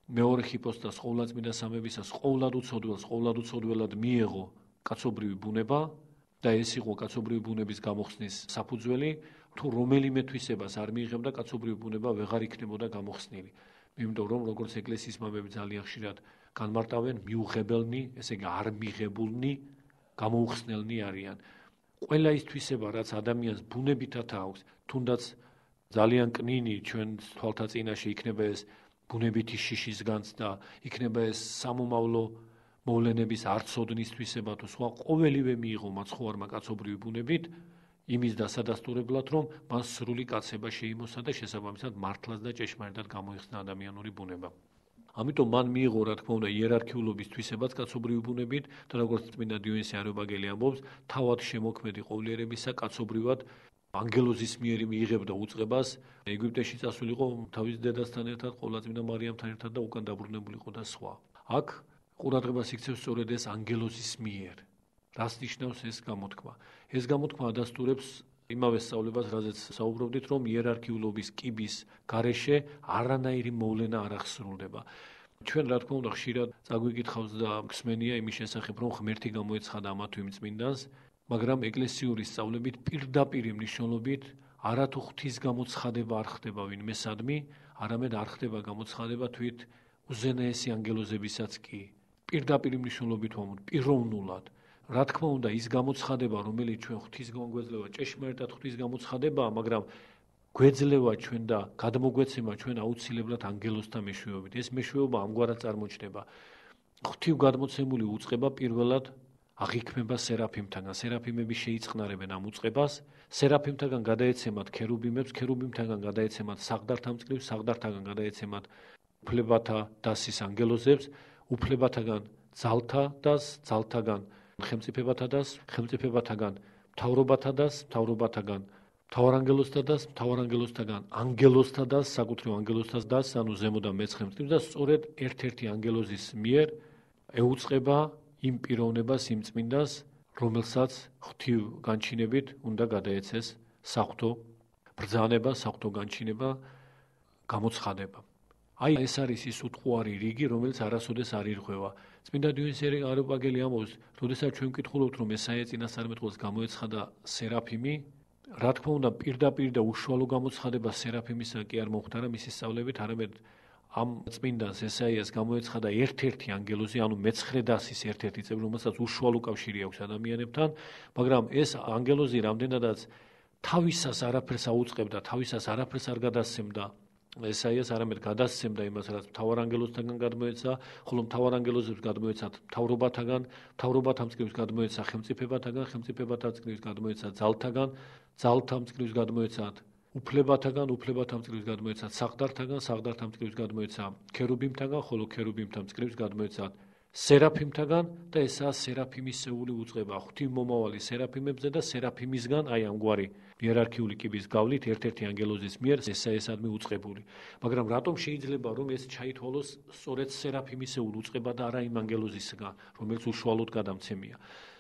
მეორე ჰიპოსტას ყოვლადწმინდა სამებისას ყოვლად უცოდველს ყოვლად უცოდველად მიეღო კაცობრივი ბუნება და ეს იყო კაცობრივი ბუნების გამოხსნის საფუძველი, თუ რომელიმე თვისებას არ მიიღებდა კაცობრივი ბუნება ვეღარ იქნებოდა გამოხსნილი. იმიტომ რომ როგორც ეკლესიის მამები ძალიან ხშირად განმარტავენ, მიუღებელნი, ესე იგი არ მიღებულნი, გამოუხსნელნი არიან. ყველა ის თვისება, რაც ადამიანს ბუნებითად აქვს, თუნდაც ძალიან კნინი ჩვენ თვალთაწინაში იქნება ეს ბუნებითი შიშის განცდა, იქნება ეს სამომავლო მოვლენების არცოდნის თვისება თუ სხვა, ყოველივე მიიღო მაცხოვარმა კაცობრივი ბუნებით, იმის დასადასტურებლად, რომ მას სრული კაცება შეიმოსა და შესაბამისად მართლაც და ჭეშმარიტად გამოიხსნა ადამიანური ბუნება. ამიტომ მან მიიღო, რა თქმა უნდა, იერარქიულობის თვისებაც კაცობრივი ბუნებით და როგორც წმინდა დიონისე არიოპაგელი ამბობს, თავად შემოქმედი ყოვლიერებისა კაცობრივად ანგელოზის მიერ მიიღებდა უწყებას, ეგვიპტეში წასულიყო თავის დედასთან ერთად, ყოვლადწმინდა მარიამთან ერთად და უკან დაბრუნებულიყო და სხვა. აქ ყურადღებას იქცევს სწორედ ეს ანგელოზის მიერ. რას ნიშნავს ეს გამოთქმა? ეს გამოთქმა ადასტურებს იმავე სწავლებას, რაზეც საუბრობდით, რომ იერარქიულობის კიბის გარეშე არანაირი მოვლენა არ აღსრულდება. ჩვენ რა თქმა უნდა ხშირად წაგვიკითხავს და გსმენია იმის შესახებ, რომ ღმერთი გამოეცხადა ამა თუ იმ წმინდანს, მაგრამ ეკლესიური სწავლებით პირდაპირ მნიშვნელობით არათუ ღვთის გამოცხადება არ ხდება ვინმესადმი, არამედ არ ხდება გამოცხადება თვით უზენაესი ანგელოზებისაც კი. პირდაპირ მნიშვნელობით ვამბობ, პიროვნულად. რა თქმა უნდა, ის გამოცხადება, რომელიც ჩვენ ღვთისგან გვეძლევა, ჭეშმარიტად ღვთის გამოცხადებაა, მაგრამ გვეძლევა ჩვენ და გადმოგვეცემა ჩვენ აუცილებლად ანგელოზთა მეშვეობით. ეს მეშვეობა ამგვარად წარმოჩნდება. ღვთივ გადმოცემული უწყება პირველად აღიქმება სერაფიმთაგან. სერაფიმები შეიწყნარებენ ამ უწყებას, სერაფიმთაგან გადაეცემათ ქერუბიმებს, ქერუბიმთაგან გადაეცემათ საღდართა მწყლებს, საღდართაგან გადაეცემათ უფლებათა დასის ანგელოზებს, უფლებათაგან ძალთა დას, ძალთაგან ხელმწიფებათა დას, ხელმწიფებათაგან მთავრობათა დას, მთავრობათაგან მთავარანგელოზთა დას, მთავარანგელოზთაგან ანგელოზთა დას, საკუთრივ ანგელოზთა დას, ანუ ზემოდან მეცხრე მწყლებს და სწორედ ერთ-ერთი ანგელოზის მიერ ეუწყება იმ პიროვნებას, იმ წმინდას, რომელსაც ღვთივ განჩინებით უნდა გადაეცეს საღვთო ბრძანება, საღვთო განჩინება, გამოცხადება. აი ეს არის ის უტყუარი რიგი, რომელიც არასოდეს არ ირღვევა. წმინდა დიონისე არიოპაგელი ამბობს, როდესაც ჩვენ ვკითხულობთ, რომ ესაია წინასწარმეტყველს გამოეცხადა სერაფიმი, რა თქმა უნდა, პირდაპირ და უშუალო გამოცხადება სერაფიმისა კი არ მოხდა მისი სწავლებით, არამედ ამ წმინდანს ესაიას გამოეცხადა ერთ-ერთი ანგელოზი, ანუ მეცხრე დასის ერთ-ერთი წევრი, რომელსაც უშუალო კავშირი აქვს ადამიანებთან, მაგრამ ეს ანგელოზი რამდენადაც თავისას არაფერს აუწყებდა, თავისას არაფერს არ გადასცემდა ესაიას, არამედ გადასცემდა იმას, რაც მთავარანგელოზთაგან გადმოეცა, ხოლო მთავარანგელოზებს გადმოეცათ მთავრობათაგან, მთავრობათა მწყლებს გადმოეცა ხელმწიფებათაგან, ხელმწიფებათა მწყლებს გადმოეცა ძალთაგან, ძალთა მწყლებს გადმოეცათ უფლებათაგან, უფლებათა მწყლებს გადმოეცათ საღდართაგან, საღდართა მწყლებს გადმოეცა ქერუბიმთაგან, ხოლო ქერუბიმთა მწყლებს გადმოეცათ სერაფიმთაგან და ესაა სერაფიმისეული უწყება, ღვთივ მომავალი სერაფიმებზე და სერაფიმისგან, აი ამგვარი იერარქიული კიბის გავლით ერთ-ერთი ანგელოზის მიერ ესაესადმი უწყებული. მაგრამ რატომ შეიძლება რომ ეს ჩაითვალოს სწორედ სერაფიმისეულ უწყება და არა იმ ანგელოზისგან, რომელიც უშუალოდ გადამცემია?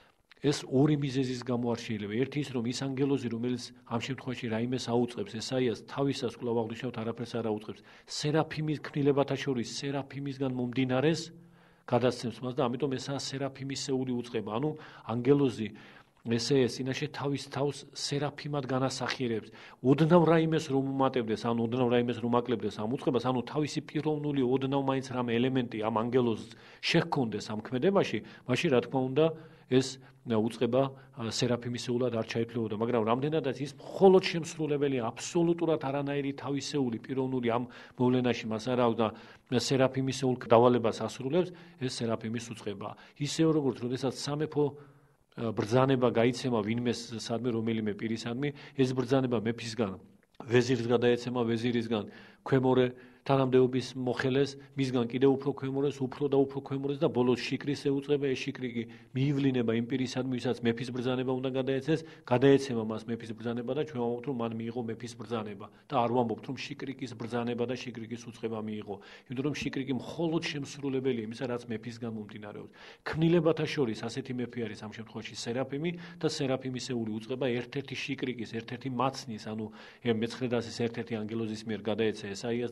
ეს ორი მიზეზის გამო არ შეიძლება. ერთი ის, რომ ის ანგელოზი, რომელიც ამ შემთხვევაში რაიმეს აუწყებს, ესაიას თავისას კვლავ აღნიშნავთ არაფერს არ აუწყებს. სერაფიმის ქმნილებათა შორის სერაფიმისგან მომდინარეს გადასცემს მას და ამიტომ ესაა სერაფიმისეული უწყება. ანუ ანგელოზი ესეა წინაშე თავის თავს სერაფიმად განასახიერებს. ოდნავ რაიმეს რომ უმატებდეს, ანუ ოდნავ რაიმეს რომ აკლებდეს ამ უწყებას, ანუ თავისი პიროვნული ოდნავ მაინც რამე ელემენტი ამ ანგელოზს შეჰქონდეს ამ ქმედებაში, მაშინ რა თქმა უნდა ეს უწყება სერაფიმისეულად არ ჩაითვლებოდა, მაგრამ რამდენადაც ის მხოლოდ შემსრულებელი, აბსოლუტურად არანაირი თავისეული პიროვნული ამ მოვლენაში მას არ აქვს და სერაფიმისეულ დავალებას ასრულებს, ეს სერაფიმის უწყება. ისევ როგორც როდესაც სამეფო ბრძანება გაიცემა ვინმეს სადმე რომელიმე პირისადმი, ეს ბრძანება მეფისგან ვეზირს გადაეცემა ვეზირისგან ქვემორე თანამდებობის მოხელეს, მისგან კიდევ უფრო ქვემორეს, უფრო და უფრო ქვემორეს და ბოლოს შიკრის ეუწყება, ეს შიკრი კი მიივლინება იმ პირისადმი, ვისაც მეფის ბრძანება უნდა გადაეცეს, გადაეცემა მას მეფის ბრძანება და ჩვენ ვამბობთ, რომ მან მიიღო მეფის ბრძანება და არ ვამბობთ, რომ შიკრიკის ბრძანება და შიკრიკის უწყება მიიღო, იმიტომ რომ შიკრიკი მხოლოდ შემსრულებელია იმისა, რაც მეფისგან მომდინარეობს. ქმნილებათა შორის ასეთი მეფე არის ამ შემთხვევაში სერაფიმი და სერაფიმისეული უწყება ერთ-ერთი შიკრიკის, ერთ-ერთი მაცნის, ანუ მეცხრე დასის ერთ-ერთი ანგელოზის მიერ გადაეცა ესაიას და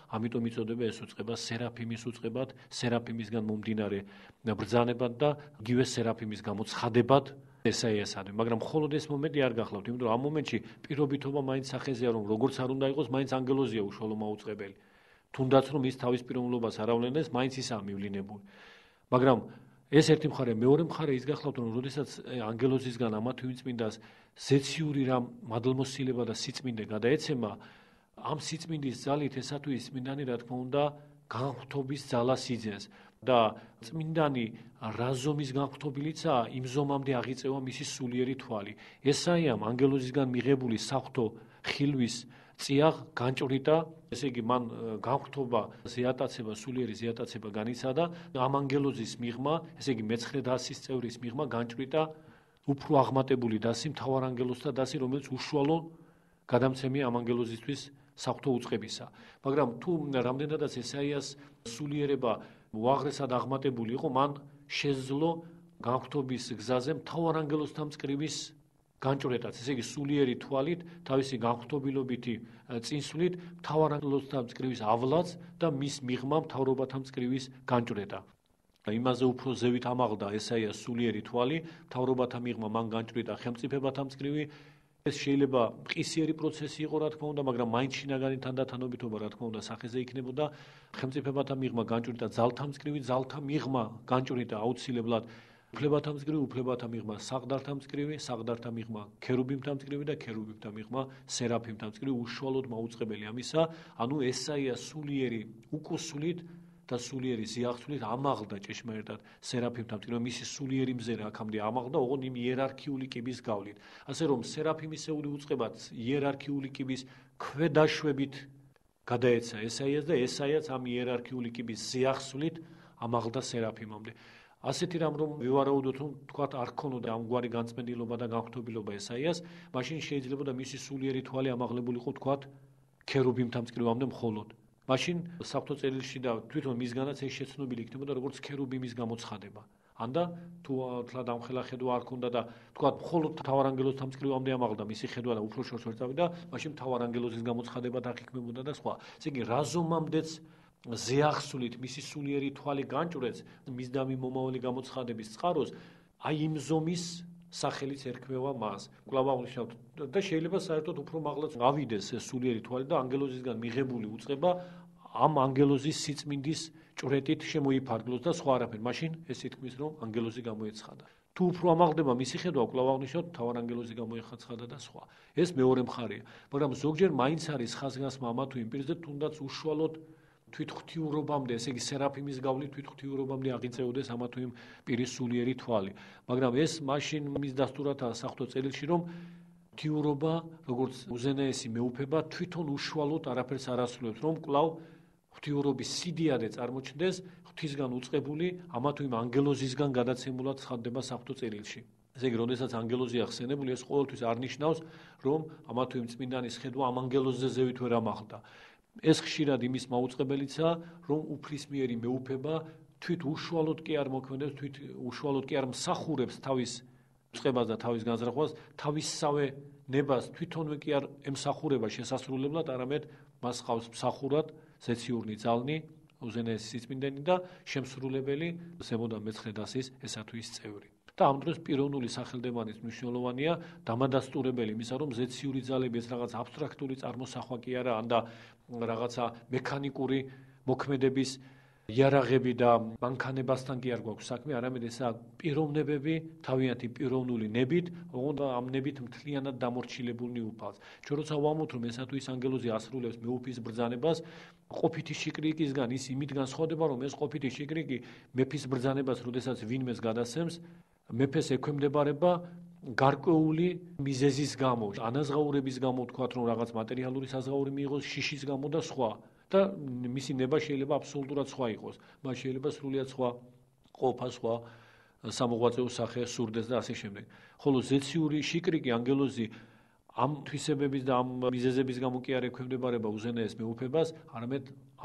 ამიტომ იწოდება ეს უწყება სერაფიმის უწყებად, სერაფიმისგან მომდინარე ბრძანებად და იგივე სერაფიმის გამოცხადებად ესაიასადმი, მაგრამ მხოლოდ ეს მომენტი არ გახლავთ, იმიტომ რომ ამ მომენტში პირობითობა მაინც სახეზეა, რომ როგორც არ უნდა იყოს, მაინც ანგელოზია უშუალო მაუწყებელი. თუნდაც რომ ის თავის პიროვნულობას არ ავლენდეს, მაინც ისაა მივლინებული. მაგრამ ეს ერთი მხარე, მეორე მხარე ის გახლავთ, რომ როდესაც ანგელოზისგან ამა თუ იმ წმინდას ზეციური რამ მადლმოსილება და სიწმინდე გადაეცემა, ამ სიწმინდის ძალით ესა თუ ის წმინდანი, რა თქმა უნდა, განღვთობის ძალას იძენს და წმინდანი რა ზომის განღვთობილიცაა, იმ ზომამდე აღიწევა მისი სულიერი თვალი. ესაიამ ანგელოზისგან მიღებული საღვთო ხილვის წიაღ განჭვრიტა, ესე იგი მან განღვთობა, ზეატაცება, სულიერი ზეატაცება განიცადა და ამ ანგელოზის მიღმა, ესე იგი მეცხრე დასის წევრის მიღმა განჭვრიტა უფრო აღმატებული დასი, მთავარ ანგელოზთა დასი, რომელიც უშუალო გადამცემია ამ ანგელოზისთვის საღვთო უწყებისა. მაგრამ თუ რამდენადაც ესაიას სულიერება უაღრესად აღმატებული იყო, მან შეძლო განღვთობის გზაზე მთავარ ანგელოზთა მწკრივის განჭვრეტაც, ესე იგი სულიერი თვალით, თავისი განღვთობილობითი წინსვლით, მთავარ ანგელოზთა მწკრივის ავლაც და მის მიღმა მთავრობათა მწკრივის განჭვრეტა. იმაზე უფრო ზევით ამაღლდა ესაიას სულიერი თვალი, მთავრობათა მიღმა მან განჭვრიტა ხელმწიფებათა მწკრივი. ეს შეიძლება მყისიერი პროცესი იყო, რა თქმა უნდა, მაგრამ მაინც შინაგანი თანდათანობითობა, რა თქმა უნდა, სახეზე იქნებოდა. ხელმწიფებათა მიღმა განჭვრიტა ძალთა მწკრივი, ძალთა მიღმა განჭვრიტა აუცილებლად უფლებათა მწკრივი, უფლებათა მიღმა საყდართა მწკრივი, საყდართა მიღმა ქერუბიმთა მწკრივი და ქერუბიმთა მიღმა სერაფიმთა მწკრივი, უშუალოდ მაუწყებელი ამისა, ანუ ესაიას სულიერი უკუსვლით და სულიერი ზიახსვლით ამაღლდა ჭეშმარიტად სერაფიმთა მწკრივი, მისი სულიერი მზერა აქამდე ამაღლდა, ოღონდ იმ იერარქიული კიბის გავლით. ასე რომ სერაფიმისეული უწყებაც იერარქიული კიბის ქვედაშვებით გადაეცა ესაიას და ესაიაც ამ იერარქიული კიბის ზიახსვლით ამაღლდა სერაფიმამდე. ასეთი რამ რომ ვივარაუდოთ, რომ თქვათ არ ქონოდა ამგვარი განწმენდილობა და განღვთობილობა ესაიას, მაშინ შეიძლება და მისი სულიერი თვალი ამაღლებულიყო თქვათ ქერუბიმთა მწკრივამდე მხოლოდ. მაშინ საღვთო წერილში და თვითონ მისგანაც ეს შეცნობილი იქნებოდა როგორც ქერუბიმის გამოცხადება. ანდა თუ თლად ამ ხელა ხედვა არ ქონდა და თქვათ მხოლოდ მთავარ ანგელოზთა მწკრივამდე ამაღლდა მისი ხედვა და უფრო შორს ვერ წავიდა, მაშინ მთავარ ანგელოზის გამოცხადება დაგიქმებოდა და სხვა. ესე იგი რა ზომამდეც ზეახსვლით მისი სულიერი თვალი განჭვრეტს მისდამი მომავალი გამოცხადების წყაროს, აი იმ ზომის სახელიც ერქმევა მას. კვლავ აღნიშნავთ და შეიძლება საერთოდ უფრო მაღლაც ავიდეს ეს სულიერი თვალი და ანგელოზისგან მიღებული უწყება ამ ანგელოზის სიწმინდის ჭვრეტით შემოიფარგლოს და სხვა არაფერი. მაშინ ეს ითქმის, რომ ანგელოზი გამოეცხადა. თუ უფრო ამაღლდება მისი ხედვა, კვლავ აღნიშნავთ, მთავარ ანგელოზი გამოეცხადა და სხვა. ეს მეორე მხარეა. მაგრამ ზოგჯერ მაინც არის ხაზგასმა ამა თუ იმ პირზე, თუნდაც უშუალოდ თვითღრთიურობამდე, ესე იგი სერაფიმის გავლით თვითღრთიურობამდე აღიწეოდეს ამა თუ იმ პირის სულიერი თვალი. მაგრამ ეს მაშინ მის დასტურათაა საღვთო წერილში, რომ ღრთიურობა, როგორც უზენაესი მეუფება, თვითონ უშუალოდ არაფერს არ ასრულებს, რომ კვლავ ღრთიურობის სიდიადე წარმოჩნდეს ღვთისგან უწყებული ამა თუ იმ ანგელოზისგან გადაცემულად ცხადდება საღვთო წერილში. ესე იგი, როდესაც ანგელოზია ხსენებული, ეს ყოველთვის არ ნიშნავს, რომ ამა თუ იმ წმინდანის ხედვა ამ ანგელოზზე ზევით ვერ ამაღლდა. ეს ხშირად იმის მაუწყებელიცაა, რომ უფლისმიერი მეუფება თვით უშუალოდ კი არ მოქმედებს, თვით უშუალოდ კი არ მსახურებს თავის უწყებას და თავის განზრახვას, თავისსავე ნებას თვითონვე კი არ ემსახურება შესასრულებლად, არამედ მას ყავს მსახურად ზეციურნი ძალნი, უზენაესი სიწმინდენი და შემსრულებელი ზემოდან მეცხრე დასის ესა თუ ის წევრი. და ამ დროს პიროვნული სახელდემანის მნიშვნელოვანია დამადასტურებელი იმისა, რომ ზეციური ძალები ეს რაღაც აბსტრაქტული წარმოსახვა კი არა, ან და რაღაცა მექანიკური მოქმედების იარაღები და მანქანებასთან კი არ გვაქვს საქმე, არამედ ესაა პიროვნებები თავიანთი პიროვნული ნებით, ოღონდ ამ ნებით მთლიანად დამორჩილებულნი უფალს. ჩვენ როცა ვამბობთ, რომ ესა თუ ის ანგელოზი ასრულებს მეუფის ბრძანებას, ყოფითი შიკრიკისგან ის იმით განსხვავდება, რომ ეს ყოფითი შიკრიკი მეფის ბრძანებას, როდესაც ვინმეს გადასცემს, მეფეს ექვემდებარება გარკვეული მიზეზის გამო, ანაზღაურების გამო, თქვათ, რომ რაღაც მატერიალური საზღაური მიიღოს, შიშის გამო და სხვა. და მისი ნება შეიძლება აბსოლუტურად სხვა იყოს. მას შეიძლება სრულიად სხვა ყოფა, სხვა სამოღვაწეო სახე სურდეს და ასე შემდეგ. ხოლო ზეციური შიკრიკი, ანგელოზი ამ თვისებების და ამ მიზეზების გამო კი არ ექვემდებარება უზენაეს მეუფებას, არამედ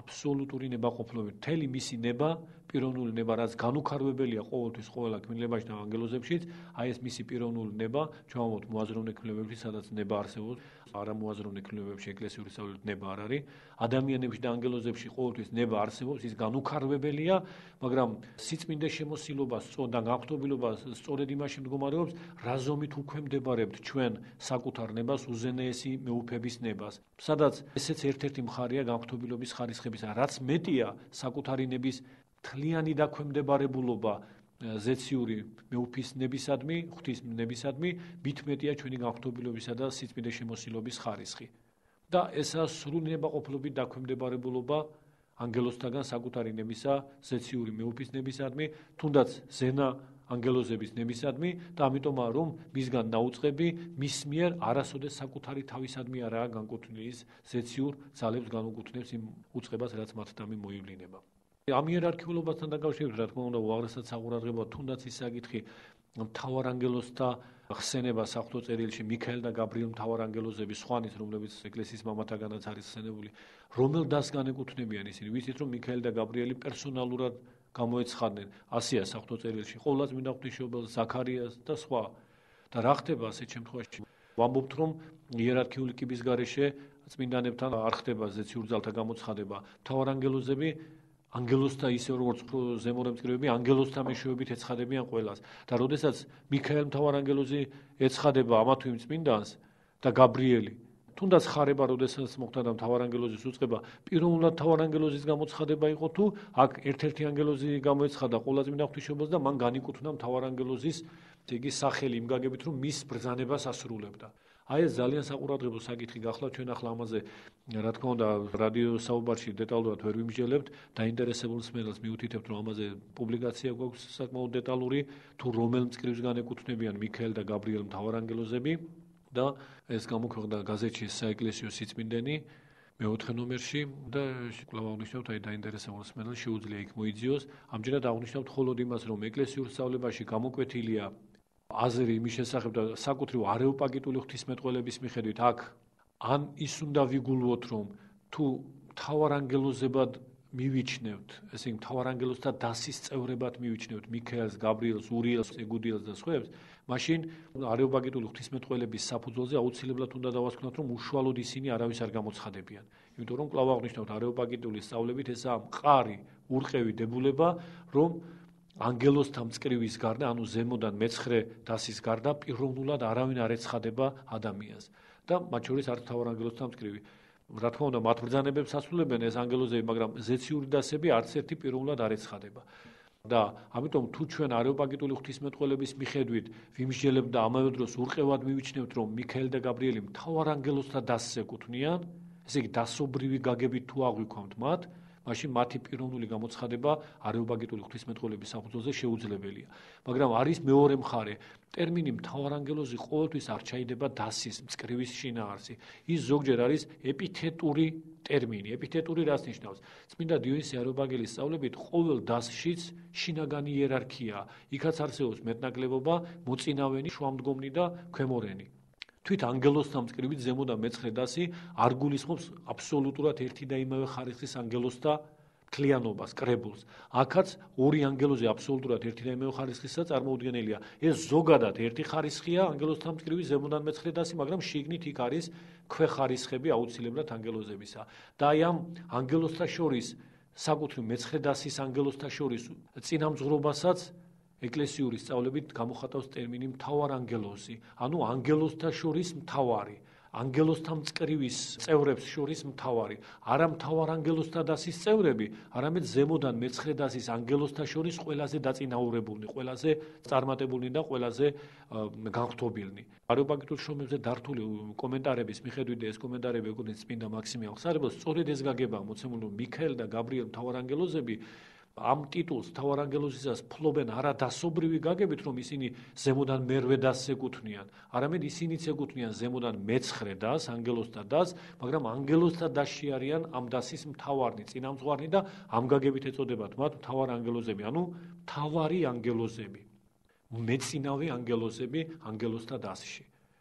აბსოლუტური ნებაყოფლობით. მთელი მისი ნება, პიროვნული ნება, რაც განუქარვებელია ყოველთვის ყველა ქმნილებაში და ანგელოზებშიც, აი ეს მისი პიროვნული ნება, ჩვენ ვამბობთ მოაზროვნე ქმნილებებში, სადაც ნება არსებობს, არა მოაზროვნე ქმნილებებში ეკლესიური სწავლებით ნება არ არის. ადამიანებში და ანგელოზებში ყოველთვის ნება არსებობს, ის განუქარვებელია, მაგრამ სიწმინდე შემოსილობა და განხტობილობა სწორედ იმაში მდგომარეობს, რა ზომით უქვემდებარებთ ჩვენ საკუთარ ნებას, უზენაესი მეუფების ნებას. სადაც ესეც ერთ-ერთი მხარეა განხტობილობის ხარისხების, რაც მეტია საკუთარი ნების მთლიანი დაქვემდებარებულობა ზეციური მეუფის ნებისადმი, ღვთის ნებისადმი, მით მეტია ჩვენი განხტობილობისა და სიწმინდე შემოსილობის ხარისხი. და ესაა სრული ნებაყოფლობით დაქვემდებარებულობა ანგელოზთაგან საკუთარი ნებისა, ზეციური მეუფის ნებისადმი, თუნდაც ზენა ანგელოზების ნებისადმი და ამიტომაა რომ მისგან დაუწყები მის მიერ არასოდეს საკუთარი თავისადმი არაა განკუთვნილი, ის ზეციურ ძალებს განუკუთვნებს იმ უწყებას, რაც მათთამი მოივლინება. ამ იერარქიულობასთან დაკავშირებით, რა თქმა უნდა, უაღრესად საყურადღებოა თუნდაც ის საკითხი მთავარ ანგელოზთა ხსენება საღვთო წერილში, მიქაელ და გაბრიელ მთავარ ანგელოზების სხვანის, რომლებიც ეკლესიის მამათაგანაც არის ხსენებული, რომელ დასს განეკუთვნებიან ისინი, ვიცით რომ მიქაელი და გაბრიელი პერსონალურად გამოეცხადნენ, ასია საღვთო წერილში, ყოვლად წმინდა ღვთისმშობელს, ზაქარიას და სხვა. და რა ხდება ასეთ შემთხვევაში? ვამბობთ რომ იერარქიული კიბის გარეშე წმინდანებთან არ ხდება ზეციურ ძალთა გამოცხადება, მთავარ ანგელოზები ანგელოზთა ისე როგორც ზემორემწკრივები ანგელოზთა მეშვეობით ეცხადებიან ყველას და როდესაც მიქაელ მთავარ ანგელოზი ეცხადება ამა თუ იმ წმინდანს და გაბრიელი თუნდაც ხარება როდესაც მოხდა და მთავარ ანგელოზის უწყება პიროვნულად მთავარ ანგელოზის გამოცხადება იყო თუ აქ ერთ-ერთი ანგელოზი გამოეცხადა ყველა წმინდა ღვთისმშობელს და მან განიკუთვნა მთავარ ანგელოზის იგი სახელი იმ გაგებით რომ მის ბრძანებას ასრულებდა. აი ეს ძალიან საყურადღებო საკითხი გახლავთ, ჩვენ ახლა ამაზე რა თქმა უნდა რადიო საუბარში დეტალურად ვერ ვიმსჯელებთ, დაინტერესებულ მსმენელს მიუთითებთ რომ ამაზე პუბლიკაცია გვაქვს საკმაოდ დეტალური, თუ რომელ მწკრივს განეკუთვნებიან მიქაელ და გაბრიელ მთავარ ანგელოზები და ეს გამოქვეყნდა გაზეთში საეკლესიო სიწმინდენი მეოთხე ნომერში და კვლავ აღნიშნავთ აი დაინტერესებულ მსმენელს შეუძლია იქ მოიძიოს. ამჯერად აღნიშნავთ მხოლოდ იმას რომ ეკლესიურ სწავლებაში გამოკვეთილია აზრი იმის შესახებ და საკუთრივ არეოპაგიტული ღვთისმეტყველების მიხედვით აქ ან ის უნდა ვიგულვოთ რომ თუ მთავარ ანგელოზებად მივიჩნევთ, ესე იგი მთავარ ანგელოზთა დასის წევრებად მივიჩნევთ მიქაელს, გაბრიელს, ურიელს, ეგუდიელს და სხვებს, მაშინ არეოპაგიტული ღვთისმეტყველების საფუძველზე აუცილებლად უნდა დავასკვნოთ რომ უშუალოდ ისინი არავის არ გამოცხადებიან. იმიტომ რომ კვლავ აღნიშნავთ არეოპაგიტული სწავლებით ესაა მყარი ურყევი დებულება რომ ანგელოზთა მწკრივის გარდა, ანუ ზემოდან მეცხრე დასის გარდა პიროვნულად არავინ არ ეცხადება ადამიანს და მათ შორის არც მთავარ ანგელოზთა მწკრივი. რა თქმა უნდა, მათ ბრძანებებს ასრულებენ ეს ანგელოზები, მაგრამ ზეციური დასები არც ერთი პიროვნულად არ ეცხადება. და ამიტომ თუ ჩვენ არეოპაგიტული ღვთისმეტყველების მიხედვით ვიმსჯელებთ და ამავე დროს ურყევად მივიჩნევთ, რომ მიქაელ და გაბრიელი მთავარ ანგელოზთა დასს ეკუთვნიან, ესე იგი დასობრივი გაგებით თუ აღვიქვამთ მათ, მაშინ მათი პიროვნული გამოცხადება არეოპაგიტული ღვთისმეტყველების საფუძველზე შეუძლებელია. მაგრამ არის მეორე მხარე, ტერმინი მთავარ ანგელოზი ყოველთვის არ ჩაიდება დასის მწკრივის შინაარსი. ის ზოგჯერ არის ეპითეტური ტერმინი. ეპითეტური რას ნიშნავს? წმინდა დიონისე არეოპაგელის სწავლებით ყოველ დასშიც შინაგანი იერარქია. იქაც არსებობს მეტნაკლებობა, მოწინავენი, შუამდგომნი და ქვემორენი. თვით ანგელოზთა მწკრივით ზემოდან მეცხრე დასი არ გულისხმობს აბსოლუტურად ერთი და იმავე ხარისხის ანგელოზთა მთლიანობას, კრებულს. აქაც ორი ანგელოზი აბსოლუტურად ერთი და იმავე ხარისხისა წარმოუდგენელია. ეს ზოგადად ერთი ხარისხია ანგელოზთა მწკრივი ზემოდან მეცხრე დასი, მაგრამ შიგნით იქ არის ქვეხარისხები აუცილებლად ანგელოზებისა. და აი ამ ანგელოზთა შორის საკუთრივ მეცხრე დასის ანგელოზთა შორის წინამძღვრობასაც ეკლესიური სწავლებით გამოხატავს ტერმინი მთავარ ანგელოზი, ანუ ანგელოზთა შორის მთავარი, ანგელოზთა მწკრივის წევრებს შორის მთავარი, არა მთავარ ანგელოზთა დასის წევრები, არამედ ზემოდან მეცხრე დასის ანგელოზთა შორის ყველაზე დაწინაურებულნი, ყველაზე წარმატებულნი და ყველაზე განხტობილნი. არეოპაგიტურ შრომებზე დართული კომენტარების მიხედვით და ეს კომენტარები ეკუთვნის წმინდა მაქსიმე აღსარებელს, სწორედ ეს გაგებაა მოცემული, რომ მიქაელ და გაბრიელ მთავარ ანგელოზები ამ ტიტულს მთავარ ანგელოზისას ფლობენ არა დასობრივი გაგებით, რომ ისინი ზემოდან მერვე დასს ეკუთვნიან, არამედ ისინიც ეკუთვნიან ზემოდან მეცხრე დასს, ანგელოზთა დასს, მაგრამ ანგელოზთა დასში არიან ამ დასის მთავარნი, წინამძღვარნი და ამ გაგებით ეწოდებათ მათ მთავარ ანგელოზები, ანუ მთავარი ანგელოზები, მეწინავე ანგელოზები ანგელოზთა დასში.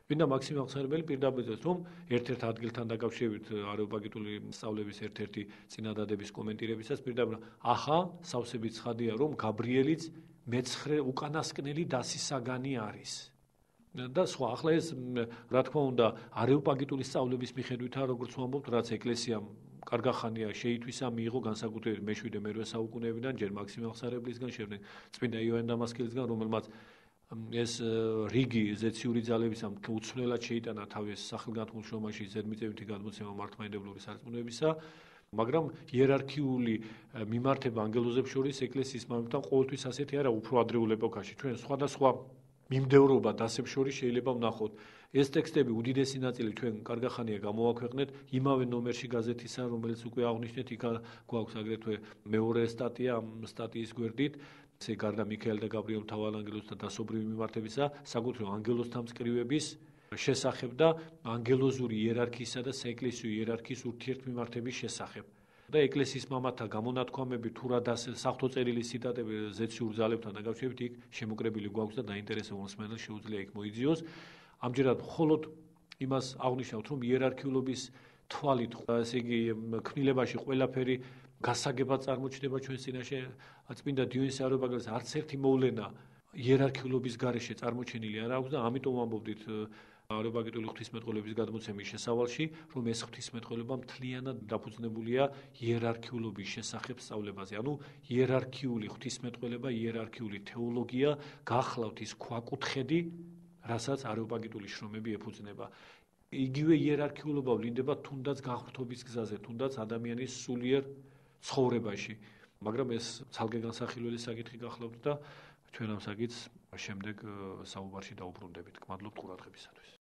წმინდა მაქსიმე აღსარებელი პირდაპირებს, რომ ერთ-ერთ ადგილთან დაკავშირებით არეოპაგიტული სწავლების ერთ-ერთი წინადადების კომენტირებისას პირდაპირ ახა სავსებით ცხადია, რომ გაბრიელიც მეცხრე უკანასკნელი დასისაგანი არის. და სხვა ახლა ეს რა თქმა უნდა არეოპაგიტული სწავლების მიხედვითაა როგორც ვამბობთ, რაც ეკლესიამ კარგახანია შეითვისა მიიღო განსაკუთრებით მეშვიდე მერვე საუკუნეებიდან ჯერ მაქსიმე აღსარებლისგან შემდეგ წმინდა იოანე დამასკელისგან რომელმაც ეს რიგი ზეციური ძალებისა უცვლელად შეიტანა თავის სახელგანთქმულ შრომაში ზედმიწევითი გადმოცემა მართლმადიდებლური სარწმუნოებისა, მაგრამ იერარქიული მიმართება ანგელოზებს შორის ეკლესიის მამებთან ყოველთვის ასეთი არა უფრო ადრეულ ეპოქაში. ჩვენ სხვადასხვა მიმდევრობა დასებს შორის შეიძლება ვნახოთ. ეს ტექსტები უდიდესი ნაწილი ჩვენ კარგახანია გამოვაქვეყნეთ იმავე ნომერში გაზეთისა, რომელიც უკვე აღნიშნეთ, იქ გვაქვს აგრეთვე მეორე სტატია ამ სტატიის გვერდით. ესე გარდა მიქაელ და გაბრიელ მთავარანგელოზთა დასობრივი მიმართებისა, საკუთრივ ანგელოზთა მწკრივების შესახებ და ანგელოზური იერარქიისა და საეკლესიო იერარქიის ურთიერთმიმართების შესახებ. და ეკლესიის მამათა გამონათქვამები თუ რა საღვთო წერილის ციტატები ზეციურ ძალებთან დაკავშირებით იქ შემოკრებილი გვაქვს და დაინტერესებულ მსმენელს შეუძლია იქ მოიძიოს. ამჯერად მხოლოდ იმას აღნიშნავთ, რომ იერარქიულობის თვალით, ესე იგი ქმნილებაში ყველაფერი გასაგებად წარმოჩნდება ჩვენს წინაშე. წმინდა დიონისე არეოპაგიტელის არც ერთი მოვლენა იერარქიულობის გარეშე წარმოჩენილი არ აქვს და ამიტომ ვამბობდით არეოპაგიტული ღვთისმეტყველების გადმოცემის შესავალში, რომ ეს ღვთისმეტყველება მთლიანად დაფუძნებულია იერარქიულობის შესახებ სწავლებაზე. ანუ იერარქიული ღვთისმეტყველება, იერარქიული თეოლოგია გახლავთ ის ქვაკუთხედი, რასაც არეოპაგიტული შრომები ეფუძნება. იგივე იერარქიულობა ვლინდება თუნდაც განხრთობის გზაზე, თუნდაც ადამიანის სულიერ ცხოვრებაში. მაგრამ ეს ცალკე განსახილველი საკითხი გახლავთ და ჩვენ ამ საკითხს შემდეგ საუბარში დაუბრუნდებით. გმადლობთ ყურადღებისათვის.